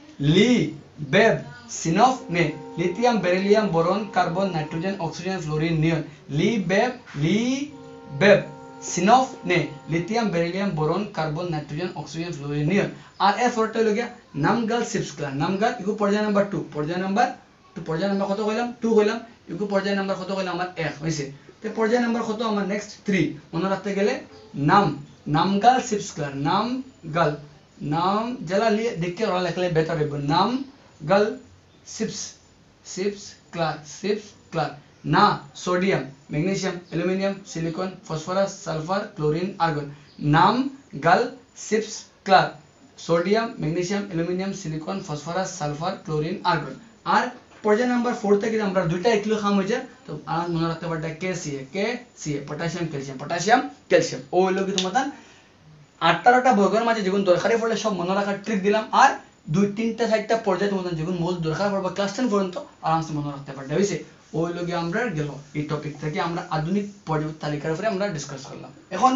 লি বেব সিনফ নে lithium beryllium boron carbon nitrogen oxygen fluorine neon লি বেব লি বেব সিনফ নে lithium beryllium boron carbon nitrogen oxygen fluorine neon. আর এর পরটা হলো গিয়া নামগাল সিপসক্লার নামগাল ইগো পর্যায় নাম্বার টু পর্যায় নাম্বার টু পর্যায় নাম্বার কত কইলাম টু কইলাম ইগো পর্যায় নাম্বার কত কইলাম আমার এক হইছে। তো পর্যায় নাম্বার কত আমার নেক্সট থ্রি মনে রাখতে গেলে নাম নামগাল সিপসক্লার নাম গাল নাম জেলা লিয়ে দেখে ওরা লেখলে বেটার হবে নাম গাল সিপস সিপস ক্লার সিপস ক্লার না sodium magnesium aluminium silicon phosphorus sulphur chlorine argon নাম গাল সিপস ক্লার sodium magnesium aluminium silicon phosphorus sulphur chlorine argon. আর পর্যায় নাম্বার ফোর থেকে আমরা দুইটা একলো খাম হয়েছে তো আর মনে রাখতে পারবে K CA K CA potassium calcium potassium calcium ও হলো কি তোমার আঠারোটা বর্গের মাঝে যেগুন দরকারি পড়লে সব মনে রাখার ট্রিক দিলাম। আর দুই তিনটা চারটা পর্যায়ে তোমাদের যেগুন মূল দরকার পড়বে ক্লাস টেন পর্যন্ত আরামসে মনে রাখতে পারবে হয়েছে। ওই লোকে আমরা গেল এই টপিক থেকে আমরা আধুনিক পর্যায় তালিকার উপরে আমরা ডিসকাস করলাম। এখন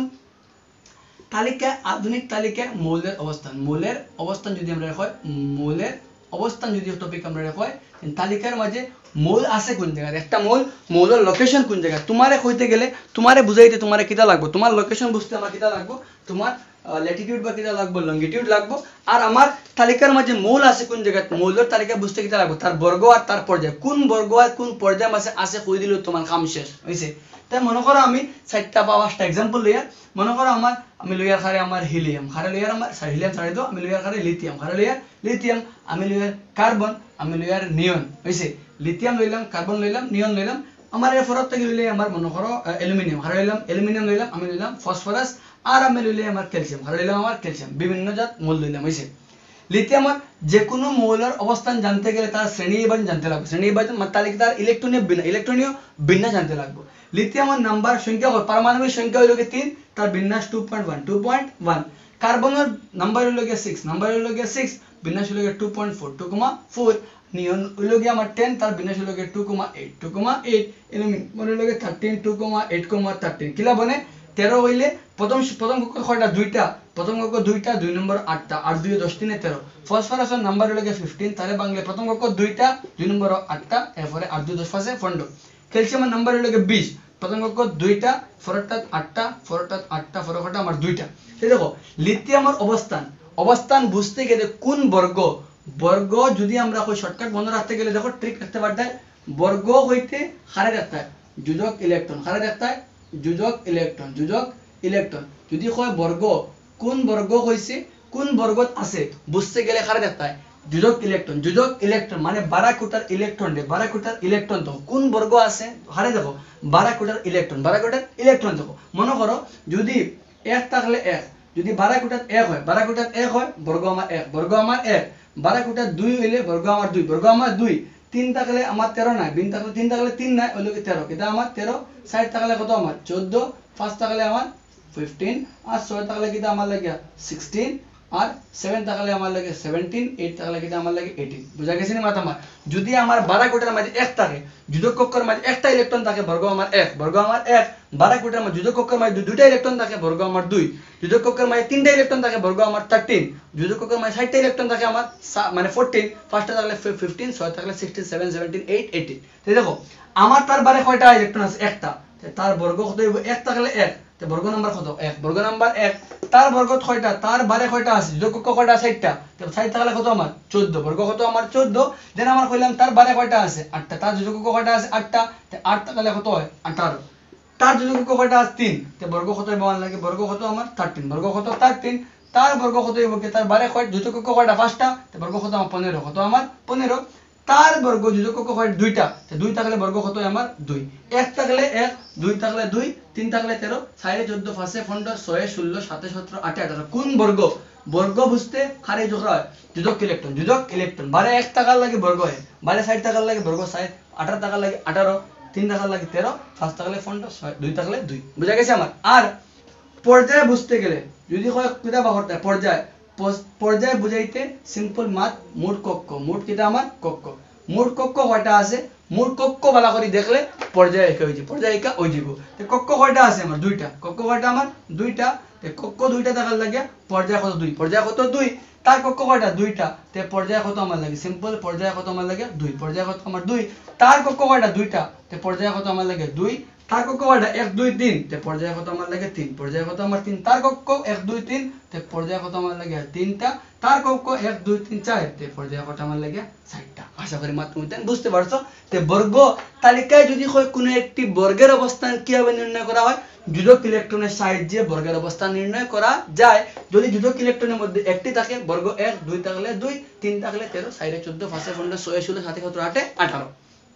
তালিকা আধুনিক তালিকায় মৌলের অবস্থান মৌলের অবস্থান যদি আমরা রাখি মৌলের অবস্থান যদি টপিক আমরা রাখি তালিকার মাঝে মৌল আছে কোন জায়গায় একটা মৌল মৌলের লোকেশন কোন জায়গায় তোমারে কইতে গেলে তোমারে বুঝাইতে তোমারে কিটা লাগবে তোমার লোকেশন বুঝতে আমার কিটা লাগবে তোমার ল্যাটিটিউড বা কিটা লাগবে লঙ্গিটিউড লাগবে। আর আমার তালিকার মাঝে মৌল আছে কোন জায়গায় মৌলের তালিকা বুঝতে কিটা লাগবে তার বর্গ আর তার পর্যায় কোন বর্গ আর কোন পর্যায় মাঝে আছে কই দিল তোমার কাম শেষ হইছে। তাই মনে করো আমি চারটা বা পাঁচটা এক্সাম্পল লইয়া মনে করো আমার আমি লইয়ার খারে আমার হিলিয়াম খারে লইয়ার আমার হিলিয়াম ছাড়াই দাও আমি লইয়ার খারে লিথিয়াম খারে লইয়ার লিথিয়াম আমি লইয়ার কার্বন আমি লইয়ার নিয়ন হইছে লিথিয়াম লইলাম কার্বন লইলাম নিয়ন লইলাম। আমার এর ফরত থেকে লইলে আমার মনে করো অ্যালুমিনিয়াম খারে লইলাম অ্যালুমিনিয়াম লইলাম আমি লইলাম ফসফরাস আর আমি লইলে আমার ক্যালসিয়াম খারে লইলাম আমার ক্যালসিয়াম বিভিন্ন জাত মৌল লইলাম হইছে। লিথিয়ামের যে কোনো মৌলের অবস্থান জানতে গেলে তার শ্রেণী বিভাজন জানতে লাগবে শ্রেণী বিভাজন তালিকা তার ইলেকট্রনীয় বিন্যাস ইলেকট্রনীয় বিন্যাস জানতে লাগবে। লিথিয়ামের নাম্বার সংখ্যা পারমাণবিক সংখ্যা হইল গিয়ে তিন তার বিন্যাস two point one two point one কার্বনের নাম্বার হইল গিয়ে সিক্স নাম্বার হইল গিয়ে সিক্স বিন্যাস হইল গিয়ে two point four two comma four neon হইল গিয়ে আমার টেন তার বিন্যাস হইল গিয়ে two comma eight two comma eight element হইল গিয়ে thirteen two comma eight comma thirteen কিলা বনে তেরো হইলে প্রথম প্রথম কক্ষ কয়টা দুইটা প্রথম কক্ষ দুইটা দুই নম্বর আটটা আর দুই দশ তিনে তেরো ফসফরাসের নাম্বার হইল গিয়ে ফিফটিন তারে বাংলা প্রথম কক্ষ দুইটা দুই নম্বর আটটা এরপরে আট দুই দশ পাশে পনেরো ক্যালসিয়ামের নাম্বার হইল গিয়ে বিশ প্রথম কক্ষ দুইটা ফরটা আটটা ফরটা আটটা ফরটা আমার দুইটা। এই দেখো লিথিয়ামের অবস্থান অবস্থান বুঝতে গেলে কোন বর্গ বর্গ যদি আমরা কই শর্টকাট মনে রাখতে গেলে দেখো ট্রিক রাখতে পারতে বর্গ হইতে হারে রাখতে হয় যোজক ইলেকট্রন হারে রাখতে হয় যোজক ইলেকট্রন যোজক ইলেকট্রন যদি কয় বর্গ কোন বর্গ হইছে কোন বর্গত আছে বুঝতে গেলে হারে রাখতে হয় যোজক ইলেকট্রন যোজক ইলেকট্রন মানে বারো কোটার ইলেকট্রন দে বারো কোটার ইলেকট্রন তো কোন বর্গ আছে হারে দেখো বারো কোটার ইলেকট্রন বারো কোটার ইলেকট্রন দেখো মনে করো যদি এক থাকলে এক যদি বারো কোটার এক হয় বারো কোটার এক হয় বর্গ আমার এক বর্গ আমার এক বারো কোটার দুই হইলে বর্গ আমার দুই বর্গ আমার দুই তিন থাকলে আমার তেরো নাই বিন থাকলে তিন থাকলে তিন নাই ওই লোকে তেরো কিন্তু আমার তেরো ষাট থাকলে কত আমার চোদ্দ পাঁচ থাকলে আমার ফিফটিন আর ছয় থাকলে কিতা আমার লাগে সিক্সটিন আর সেভেন থাকলে আমার লাগে সেভেন্টিন, এইট থাকলে কিতা আমার লাগে এইটিন। বুঝা গেছে নি মাথা আমার? যদি আমার বারো কোটার মাঝে এক থাকে, যোজক কক্ষের মাঝে একটা ইলেকট্রন থাকে, বর্গ আমার এক, বর্গ আমার এক। বারো কোটার মাঝে যোজক কক্ষের মাঝে দুইটা ইলেকট্রন থাকে, বর্গ আমার দুই। যোজক কক্ষের মাঝে তিনটা ইলেকট্রন থাকে, বর্গ আমার থার্টিন। যোজক কক্ষের মাঝে ষাটটা ইলেকট্রন থাকে আমার মানে ফোরটিন, পাঁচটা থাকলে ফিফটিন, ছয় থাকলে sixteen, seven, seventeen, eight, eighteen. তো দেখো আমার তার বারে কয়টা ইলেকট্রন আছে? একটা। তার বর্গ কত হইব? এক থাকলে এক, তো বর্গ নাম্বার কত? এক, বর্গ নাম্বার এক। তার বর্গ কয়টা? তার বারে কয়টা আছে? যোজক কক্ষ কয়টা? ষাটটা, তো ষাট থাকলে কত আমার? চোদ্দ, বর্গ কত আমার? চোদ্দ। দেন আমার কইলাম তার বারে কয়টা আছে? আটটা, তার যোজক কক্ষ কয়টা আছে? আটটা, তো আট থাকলে কত হয়? আঠারো। তার যোজক কক্ষ কয়টা আছে? তিন, তো বর্গ কত হইব আমার লাগে? বর্গ কত আমার? থার্টিন, বর্গ কত? থার্টিন। তার বর্গ কত হইব কি? তার বারে কয় যোজক কক্ষ কয়টা? পাঁচটা, তো বর্গ কত আমার? পনেরো, কত আমার? পনেরো। তার বর্গ যোজক কক্ষ হয় দুইটা, তো দুই থাকলে বর্গ কত আমার? দুই। এক থাকলে এক, দুই থাকলে দুই, তিন থাকলে তেরো, চারে চোদ্দ, পাঁচে পনেরো, ছয়ে ষোলো, সাতে সতেরো, আটে আঠারো। কোন বর্গ? বর্গ বুঝতে খারে যোগরা হয় যোজক ইলেকট্রন, যোজক ইলেকট্রন। বারে এক টাকার লাগে বর্গ হয়, বারে ষাট টাকার লাগে বর্গ ষাট, আঠারো টাকার লাগে আঠারো, তিন টাকার লাগে তেরো, পাঁচ থাকলে পনেরো, ছয়, দুই থাকলে দুই। বুঝা গেছে আমার? আর পর্যায়ে বুঝতে গেলে যদি হয় কিতা বা করতে পর্যায়, পর্যায়ে বুঝাইতে সিম্পল মাত মোট কক্ষ, মোট কিতা আমার? কক্ষ। মোট কক্ষ কয়টা আছে? মোট কক্ষ বালা করে দেখলে পর্যায় একা হইছে, পর্যায় একা হই যাব। তো কক্ষ কয়টা আছে আমার? দুইটা। কক্ষ কয়টা আমার? দুইটা। তো কক্ষ দুইটা থাকার লাগে পর্যায় কত? দুই। পর্যায় কত? দুই। তার কক্ষ কয়টা? দুইটা। তো পর্যায় কত আমার লাগে? সিম্পল পর্যায় কত আমার লাগে? দুই। পর্যায় কত আমার? দুই। তার কক্ষ কয়টা? দুইটা। তো পর্যায় কত আমার লাগে? দুই। তার কক্ষ কয়টা? এক, দুই, তিন, তো পর্যায় কত আমার লাগে? তিন। পর্যায় কত আমার? তিন। তার কক্ষ এক, দুই, তিন, তো পর্যায় কত আমার লাগে? তিনটা। তার কক্ষ এক, দুই, তিন, চার, তো পর্যায় কত আমার লাগে? চারটা। আশা করি মাত্র বুঝতে পারছো। তো বর্গ তালিকায় যদি হয় কোনো একটি বর্গের অবস্থান কিভাবে নির্ণয় করা হয়? যোজক ইলেকট্রনের সাহায্যে বর্গের অবস্থান নির্ণয় করা যায়। যদি যোজক ইলেকট্রনের মধ্যে একটি থাকে, বর্গ এক, দুই থাকলে দুই, তিন থাকলে তেরো, চারে চোদ্দ, পাঁচে পনেরো, ছয়ে ষোলো, সাতে সতেরো, আটে আঠারো।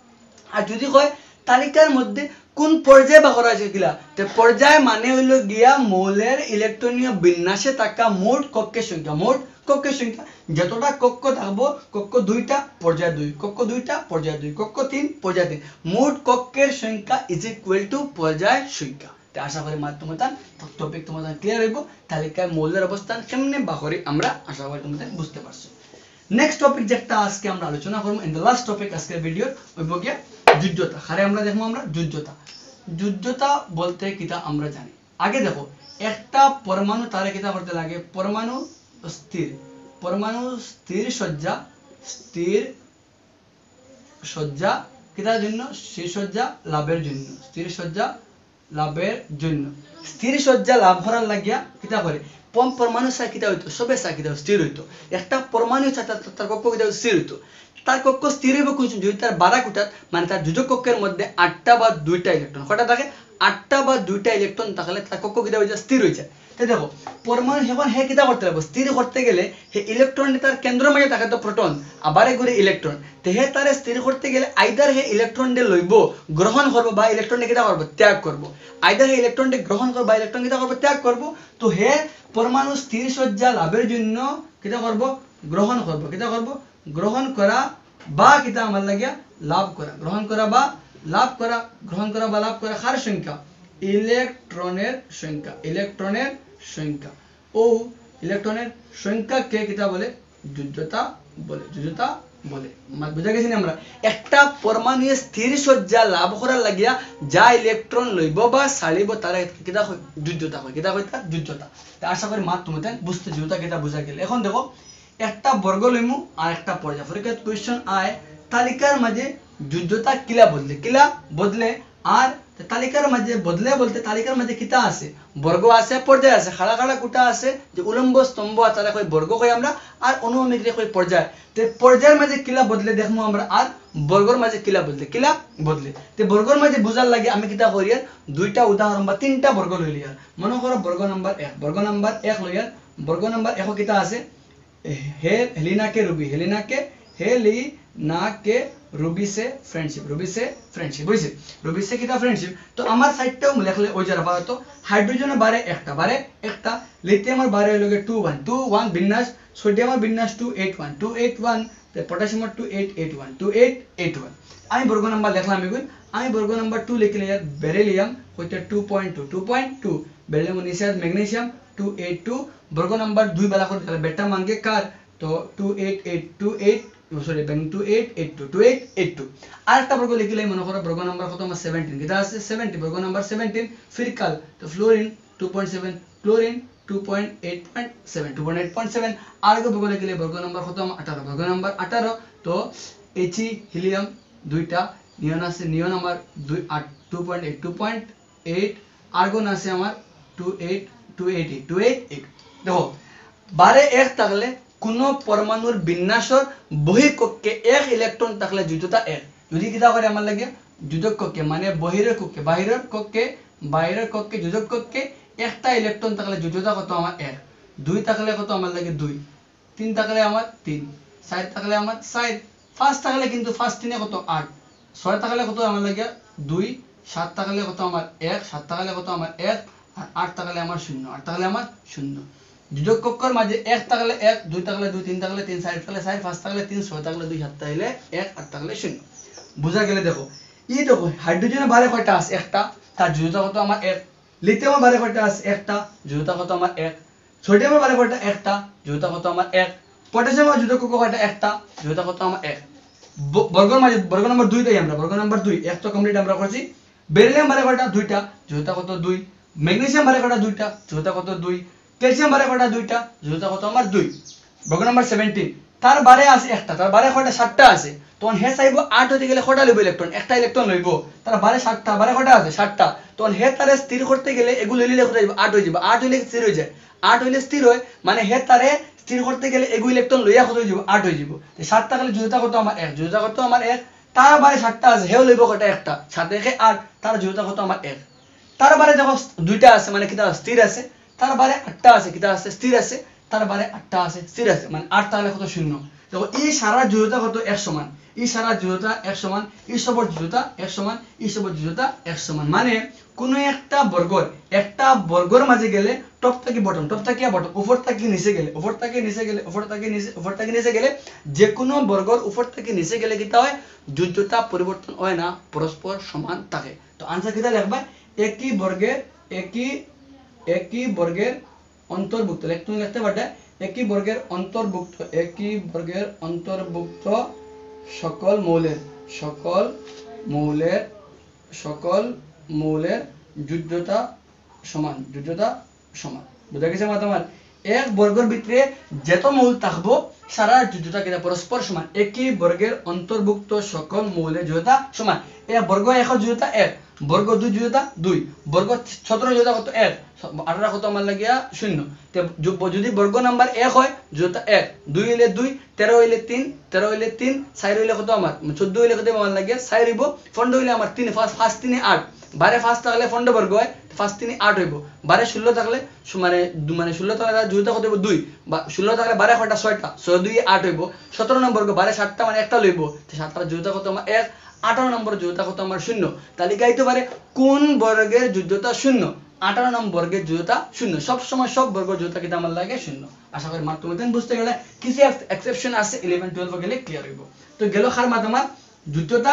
আর যদি হয় তালিকার মধ্যে কোন পর্যায়ে বা করা হয়েছে কিলা, তো পর্যায় মানে হইল গিয়া মৌলের ইলেকট্রনীয় বিন্যাসে থাকা মোট কক্ষের সংখ্যা, মোট কক্ষের সংখ্যা। যতটা কক্ষ থাকবো, কক্ষ দুইটা, পর্যায় দুই, কক্ষ দুইটা, পর্যায় দুই, কক্ষ তিন, পর্যায় তিন, মোট কক্ষের সংখ্যা ইজ ইকুয়াল টু পর্যায় সংখ্যা। তো আশা করি মাত্র তোমাদের টপিক তোমাদের ক্লিয়ার হইব। তালিকায় মৌলের অবস্থান কেমনে বা করি আমরা আশা করি তোমাদের বুঝতে পারছো। নেক্সট টপিক যেটা আজকে আমরা আলোচনা করব, ইন দ্য লাস্ট টপিক আজকের ভিডিওর হইব গিয়া যোজ্যতা। হারে আমরা দেখবো আমরা যোজ্যতা। যোজ্যতা বলতে কিটা আমরা জানি। আগে দেখো একটা পরমাণু তারে কিটা করতে লাগে? পরমাণু স্থির, পরমাণু স্থির সজ্জা, স্থির সজ্জা কিটার জন্য? স্থির সজ্জা লাভের জন্য, স্থির সজ্জা লাভের জন্য। স্থির সজ্জা লাভ করার লাগিয়া কিটা করে? পম পরমাণু চা কিটা হইতো? সবে চা কিটা স্থির হইতো। একটা পরমাণু চা তার কক্ষ কিটা স্থির হইতো। তার কক্ষ স্থির হইব কোন? যদি তার বারা কোটাত মানে তার যোজক কক্ষের মধ্যে আটটা বা দুইটা ইলেকট্রন কয়টা থাকে? আটটা বা দুইটা ইলেকট্রন থাকলে তার কক্ষ কিটা হয়ে যায়? স্থির হয়ে যায়। তাই দেখো পরমাণু এখন হে কিটা করতে লাগবে? স্থির করতে গেলে হে ইলেকট্রন তার কেন্দ্রের মাঝে থাকে তো প্রোটন, আবারে ঘুরে ইলেকট্রন। তো হে তারে স্থির করতে গেলে আইদার হে ইলেকট্রন ডে লইব গ্রহণ করবো বা ইলেকট্রন ডে কিটা করবো? ত্যাগ করবো। আইদার হে ইলেকট্রন ডে গ্রহণ করবো বা ইলেকট্রন কিটা করবো? ত্যাগ করবো। তো হে পরমাণু স্থির সজ্জা লাভের জন্য কিটা করবো? গ্রহণ করবো। কিটা করবো? গ্রহণ করা বা কিটা আমার লাগিয়া লাভ করা। গ্রহণ করা বা লাভ করা, গ্রহণ করা বা লাভ করা কার সংখ্যা? ইলেকট্রনের সংখ্যা, ইলেকট্রনের সংখ্যা। ও ইলেকট্রনের সংখ্যাকে কিটা বলে? যোজ্যতা বলে, যোজ্যতা বলে। বুঝা গেছি আমরা? একটা পরমাণু স্থির সজ্জা লাভ করার লাগিয়া যা ইলেকট্রন লইব বা ছাড়িব তারা কিটা হয়? যোজ্যতা হয়। কিটা হয়? তার যোজ্যতা। আশা করি মাত তোমাদের বুঝতে যোজ্যতা কিটা বুঝা গেল। এখন দেখো একটা বর্গ লইমু আর একটা পর্যায়। পরীক্ষার কোয়েশ্চন আয় তালিকার মাঝে যোজ্যতা কিলা বদলে, কিলা বদলে। আর তালিকার মাঝে বদলে বলতে তালিকার মাঝে কিতা আছে? বর্গ আছে, পর্যায় আছে। খাড়া খাড়া কুটা আছে যে উলম্ব স্তম্ভ তারা কই বর্গ কই আমরা, আর অনুভূমিক রে কই পর্যায়। তে পর্যায়ের মাঝে কিলা বদলে দেখমু আমরা, আর বর্গের মাঝে কিলা বদলে, কিলা বদলে। তে বর্গের মাঝে বুঝার লাগে আমি কিতা করি? আর দুইটা উদাহরণ বা তিনটা বর্গ লইলি। আর মনে করো বর্গ নাম্বার এক, বর্গ নাম্বার এক লইয়ার। বর্গ নাম্বার এক কিতা আছে? হে হেলিনাকে রুবি, হেলিনাকে হে লি না কে রুবি সে ফ্রেন্ডশিপ রুবি সে ফ্রেন্ডশিপ বুঝছে রুবি সে কিটা ফ্রেন্ডশিপ তো আমার সাইডটাও লেখলে ওই যারা তো হাইড্রোজেনের বারে একটা বারে একটা লিথিয়ামের বারে হলো টু ওয়ান টু ওয়ান বিন্যাস সোডিয়ামের বিন্যাস two eight one two eight one পটাশিয়ামের two eight eight one two eight eight one আমি বর্গ নাম্বার লিখলাম এগুলো আমি বর্গ নাম্বার টু লিখলে ইয়ার বেরিলিয়াম হইতে two point two two point two beryllium নিচে ম্যাগনেসিয়াম টু এইট টু বর্গ নাম্বার দুই বেলা করে তাহলে বেটা মানকে কার তো two eight eight two eight sorry ব্যাং two eight eight two two eight eight two আরেকটা বর্গ লিখলে মনে করো বর্গ নাম্বার কত আমার সেভেন্টিন কিটা আছে সেভেন্টি বর্গ নাম্বার সেভেন্টিন ফিরকাল তো fluorine two point seven chlorine two point eight point seven two point eight point seven আরেকটা বর্গ লিখলে বর্গ নাম্বার কত আমার আঠারো বর্গ নাম্বার আঠারো তো এইচি হিলিয়াম দুইটা নিয়ন আছে নিয়ন আমার দুই আট two point eight two point eight argon আছে আমার two eight two eight eight two eight eight দেখো বারে এক থাকলে কোনো পরমাণুর বিন্যাসর বহিঃকক্ষে এক ইলেকট্রন থাকলে যুজতা এক যদি কিটা করে আমার লাগে যুজক কক্ষে মানে বহিরের কক্ষে বাহিরের কক্ষে বাইরের কক্ষে যুজক কক্ষে একটা ইলেকট্রন থাকলে যুজতা কত আমার এক দুই থাকলে কত আমার লাগে দুই তিন থাকলে আমার তিন চার থাকলে আমার চার ফার্স্ট থাকলে কিন্তু ফার্স্ট তিনে কত আট ছয় থাকলে কত আমার লাগে দুই সাত থাকলে কত আমার এক সাত থাকলে কত আমার এক আর আট থাকলে আমার শূন্য আট থাকলে আমার শূন্য যুজক কক্ষের মাঝে এক থাকলে এক দুই থাকলে দুই তিন থাকলে তিন চার থাকলে চার পাঁচ থাকলে তিন ছয় থাকলে দুই সাত থাকলে এক আট থাকলে শূন্য বোঝা গেলে দেখো এই দেখো হাইড্রোজেনের বারে কয়টা আছে একটা তার যুজতা কত আমার এক লিথিয়ামের বারে কয়টা আছে একটা যুজতা কত আমার এক সোডিয়ামের বারে কয়টা একটা যুজতা কত আমার এক পটাশিয়ামের যুজক কক্ষ কয়টা একটা যুজতা কত আমার এক বর্গের মাঝে বর্গ নাম্বার দুই তাই আমরা বর্গ নাম্বার দুই এক তো কমপ্লিট আমরা করছি বেরিলিয়াম বারে কয়টা দুইটা যুজতা কত দুই ম্যাগনেসিয়াম বারে কয়টা দুইটা যুজতা কত দুই ক্যালসিয়াম বারে কয়টা দুইটা যুজতা কত আমার দুই বর্গ নাম্বার সেভেন্টিন তার বারে আছে একটা তার বারে কয়টা সাতটা আছে তখন হে চাইব আট হতে গেলে কয়টা লইব ইলেকট্রন একটা ইলেকট্রন লইব তার বারে সাতটা বারে কয়টা আছে সাতটা তখন হে তারে স্থির করতে গেলে এগুলো লইলে কত যাইব আট হয়ে যাবে আট হইলে স্থির হয়ে যায় আট হইলে স্থির হয় মানে হে তারে স্থির করতে গেলে এগুলো ইলেকট্রন লইয়া কত হয়ে যাব আট হয়ে যাব সাতটা গেলে যুজতা কত আমার এক যুজতা কত আমার এক তার বারে সাতটা আছে হেও লইব কয়টা একটা সাত একে আট তার যুজতা কত আমার এক তার বারে দেখো দুইটা আছে মানে কিটা স্থির আছে তার বারে আটটা আছে কিটা আছে স্থির আছে তার বারে আটটা আছে স্থির আছে মানে আট তাহলে কত শূন্য দেখো এই সারা যুজতা কত এক সমান এই সারা যুজতা এক সমান এই সবর যুজতা এক সমান এই সবর যুজতা এক সমান মানে কোনো একটা বর্গর একটা বর্গর মাঝে গেলে টপ থেকে বটম টপ থেকে বটম উপর থেকে নিচে গেলে উপর থেকে নিচে গেলে উপর থেকে নিচে উপর থেকে নিচে গেলে যে কোনো বর্গর উপর থেকে নিচে গেলে কিটা হয় যুজতা পরিবর্তন হয় না পরস্পর সমান থাকে তো आंसर কিটা লিখবা একই বর্গের একই একই বর্গের অন্তর্ভুক্ত তুমি লিখতে পারবে একই বর্গের অন্তর্ভুক্ত একই বর্গের অন্তর্ভুক্ত সকল মৌলের সকল মৌলের সকল মৌলের যুজতা সমান যুজতা সমান বুঝা গেছে মা তোমার এক বর্গের ভিতরে যত মৌল থাকবো সারা যুজতা কিনা পরস্পর সমান একই বর্গের অন্তর্ভুক্ত সকল মৌলের যুজতা সমান এক বর্গ এক যুজতা এক বর্গ দুই যুজতা দুই বর্গ সতেরো যুজতা কত এক আঠারো কত আমার লাগিয়া শূন্য যদি বর্গ নাম্বার এক হয় যুজতা এক দুই হইলে দুই তেরো হইলে তিন তেরো হইলে তিন চার হইলে কত আমার চোদ্দ হইলে কত আমার লাগিয়া চার হইব পনেরো হইলে আমার তিন ফার্স্ট ফার্স্ট তিনে আট বারে ফার্স্ট থাকলে পনেরো বর্গ হয় ফার্স্ট তিনে আট হইব বারে ষোলো থাকলে মানে মানে ষোলো থাকলে যুজতা কত হইব দুই বা ষোলো থাকলে বারে কয়টা ছয়টা ছয় দুই আট হইব সতেরো নম্বর বর্গ বারে সাতটা মানে একটা লইব সাতটা যুজতা কত আমার এক আঠারো নম্বর যুজতা কত আমার শূন্য তালিকা হইতে পারে কোন বর্গের যুজতা শূন্য আঠারো নম্বর বর্গের যুজতা শূন্য সব সময় সব বর্গের যুজতা কিন্তু আমার লাগে শূন্য আশা করি মাত্র মতন বুঝতে গেলে কিছু এক্সেপশন আছে ইলেভেন টুয়েলভ গেলে ক্লিয়ার হইব তো গেল খার মাধ্যমে যুজতা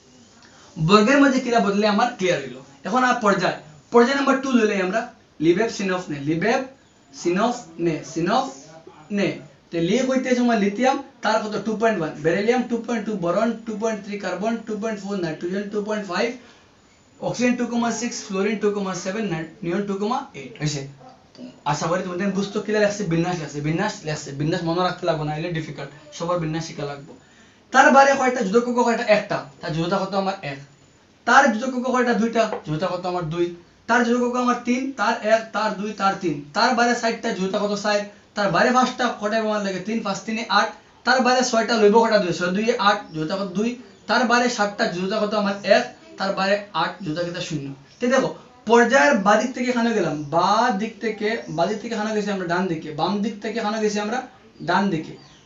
বর্গের মধ্যে কিরা বদলে আমার ক্লিয়ার হইল এখন আর পর্যায় পর্যায় নাম্বার টু লইলে আমরা লিবেব সিনফ নে লিবেব সিনফ নে সিনফ নে তো লি কইতেছে আমার লিথিয়াম তার কত two point one beryllium two point two boron two point three carbon two point four nitrogen two point five oxygen two point six fluorine two point seven neon two point eight হইছে আশা করি তোমাদের বুঝতে কি লাগছে বিন্যাস লাগছে বিন্যাস লাগছে বিন্যাস মনে রাখতে লাগবে না এলে ডিফিকাল্ট সবার বিন্যাস শিখা লাগবে তার বারে কয়টা যুজক কক্ষ কয়টা একটা তার যুজতা কত আমার এক তার যুজক কক্ষ কয়টা দুইটা যুজতা কত আমার দুই তার যুজক কক্ষ আমার তিন তার এক তার দুই তার তিন তার বারে ষাটটা যুজতা কত ষাট তার বারে পাঁচটা কয়টা আমার লাগে তিন পাঁচ তিনে আট তার বারে ছয়টা লইব কয়টা দুই ছয় দুই আট যুজতা কত দুই তার বারে সাতটা যুজতা কত আমার এক তার বারে আট যুজতা কিটা শূন্য ঠিক দেখো পর্যায়ের বাদিক থেকে এখানে গেলাম বা দিক থেকে বাদিক থেকে এখানে গেছি আমরা ডান দিকে বাম দিক থেকে এখানে গেছি আমরা ডান দিকে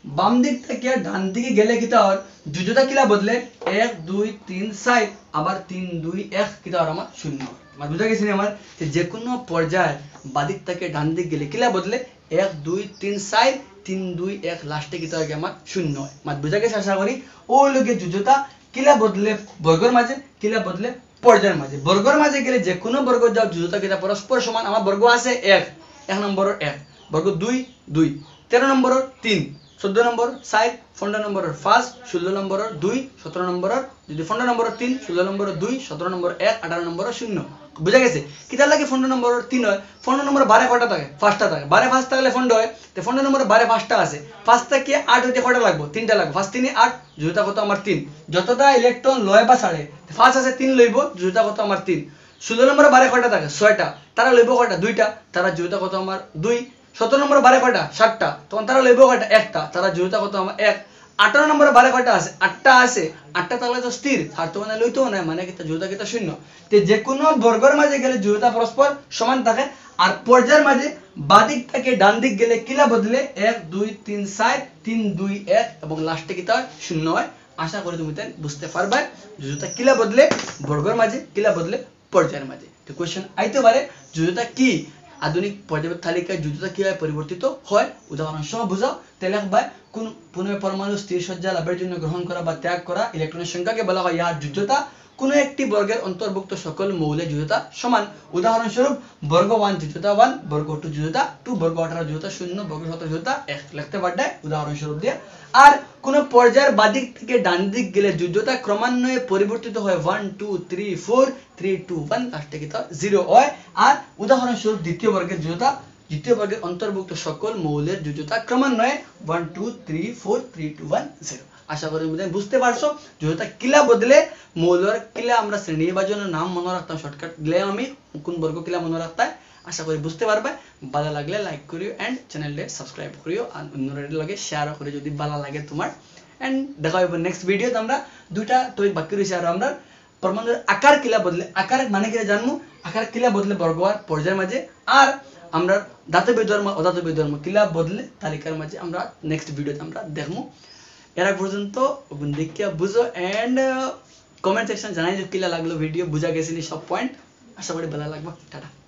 বাম দিক থেকে ডান দিকে গেলে কিতা হয় যোজতা কিলা বদলে এক দুই তিন চার আবার তিন দুই এক কিতা হয় আমার শূন্য আমার বুঝা গেছে আমার যে কোনো পর্যায়ে বাদিক থেকে ডান দিক গেলে কিলা বদলে এক দুই তিন চার তিন দুই এক লাস্টে কিতা হয় আমার শূন্য হয় আমার বুঝা গেছে আশা করি ও লোকে যোজতা কিলা বদলে বর্গের মাঝে কিলা বদলে পর্যায়ের মাঝে বর্গের মাঝে গেলে যে কোনো বর্গ যাও যোজতা কিতা পরস্পর সমান আমার বর্গ আছে এক এক নম্বর এক বর্গ দুই দুই তেরো নম্বর তিন চোদ্দ নম্বর চার পনেরো নম্বর পাঁচ ষোলো নম্বর দুই সতেরো নম্বর যদি পনেরো নম্বর তিন ষোলো নম্বর দুই সতেরো নম্বর এক আঠারো নম্বর শূন্য বুঝা গেছে কিতার লাগে পনেরো নম্বর তিন হয় পনেরো নম্বর বারে কটা থাকে পাঁচটা থাকে বারে পাঁচ থাকলে পনেরো হয় তো পনেরো নম্বর বারে পাঁচটা আছে পাঁচ থেকে আট হইতে কটা লাগবে তিনটা লাগবে পাঁচ তিনে আট যোজতা কত আমার তিন যতটা ইলেকট্রন লয় বা ছাড়ে পাঁচ আছে তিন লইব যোজতা কত আমার তিন ষোলো নম্বর বারে কটা থাকে ছয়টা তারা লইব কটা দুইটা তারা যোজতা কত আমার দুই সতেরো নম্বর বারে কয়টা সাতটা তখন তারা লইব কয়টা একটা তারা যোজতা কত আমার এক আঠারো নম্বর বারে কয়টা আছে আটটা আছে আটটা তাহলে তো স্থির আর তো মানে লইতো না মানে কিতা যোজতা কিতা শূন্য তো যে কোনো বর্গের মাঝে গেলে যোজতা পরস্পর সমান থাকে আর পর্যায়ের মাঝে বাদিক থেকে ডান দিক গেলে কিলা বদলে এক দুই তিন চার তিন দুই এক এবং লাস্টে কিতা হয় শূন্য হয় আশা করি তুমি তাই বুঝতে পারবে যোজতা কিলা বদলে বর্গের মাঝে কিলা বদলে পর্যায়ের মাঝে তো কোশ্চেন আইতে পারে যোজতা কি আধুনিক পর্যায়বৃত্ত তালিকায় যোজতা কিভাবে পরিবর্তিত হয় উদাহরণ সহ বুঝাও তাহলে ভাই কোন পুনঃ পরমাণু স্থির সজ্জা লাভের জন্য গ্রহণ করা বা ত্যাগ করা ইলেকট্রনের সংখ্যাকে বলা হয় ইয়ার যোজতা কোন একটি বর্গের অন্তর্ভুক্ত সকল মৌলের যোজতা সমান উদাহরণস্বরূপ বর্গ ওয়ান যোজতা ওয়ান বর্গ টু যোজতা টু বর্গ আঠারো যোজতা শূন্য বর্গ সতেরো যোজতা এক লিখতে পারবে উদাহরণস্বরূপ দিয়ে আর কোন পর্যায়ের বাদিক থেকে ডান দিক গেলে যোজতা ক্রমান্বয়ে পরিবর্তিত হয় one two three four three two one লাস্টে কি জিরো হয় আর উদাহরণস্বরূপ দ্বিতীয় বর্গের যোজতা দ্বিতীয় বর্গের অন্তর্ভুক্ত সকল মৌলের যোজতা ক্রমান্বয়ে one two three four three two one zero আশা করি বুঝতে পারছো যোজতা কিলা বদলে মৌলের কিলা আমরা শ্রেণী বিভাজনের নাম মনে রাখতাম শর্টকাট দিলে আমি কোন বর্গ কিলা মনে রাখতাম আশা করি বুঝতে পারবে ভালো লাগলে লাইক করিও এন্ড চ্যানেলটা সাবস্ক্রাইব করিও আর অন্যদের লগে শেয়ার করে যদি ভালো লাগে তোমার এন্ড দেখা হবে নেক্সট ভিডিওতে আমরা দুইটা টপিক বাকি রয়েছে আর আমরা পরমাণুর আকার কিলা বদলে আকার মানে কি জানবো আকার কিলা বদলে বর্গ আর পর্যায়ের মাঝে আর আমরা ধাতব ধর্ম অধাতব ধর্ম কিলা বদলে তালিকার মাঝে আমরা নেক্সট ভিডিওতে আমরা দেখবো এরা পর্যন্ত দেখিয়া বুঝো এন্ড কমেন্ট সেকশন জানাই যে কিলা লাগলো ভিডিও বুঝা গেছিনি সব পয়েন্ট আশা করি ভালো লাগবে টাটা।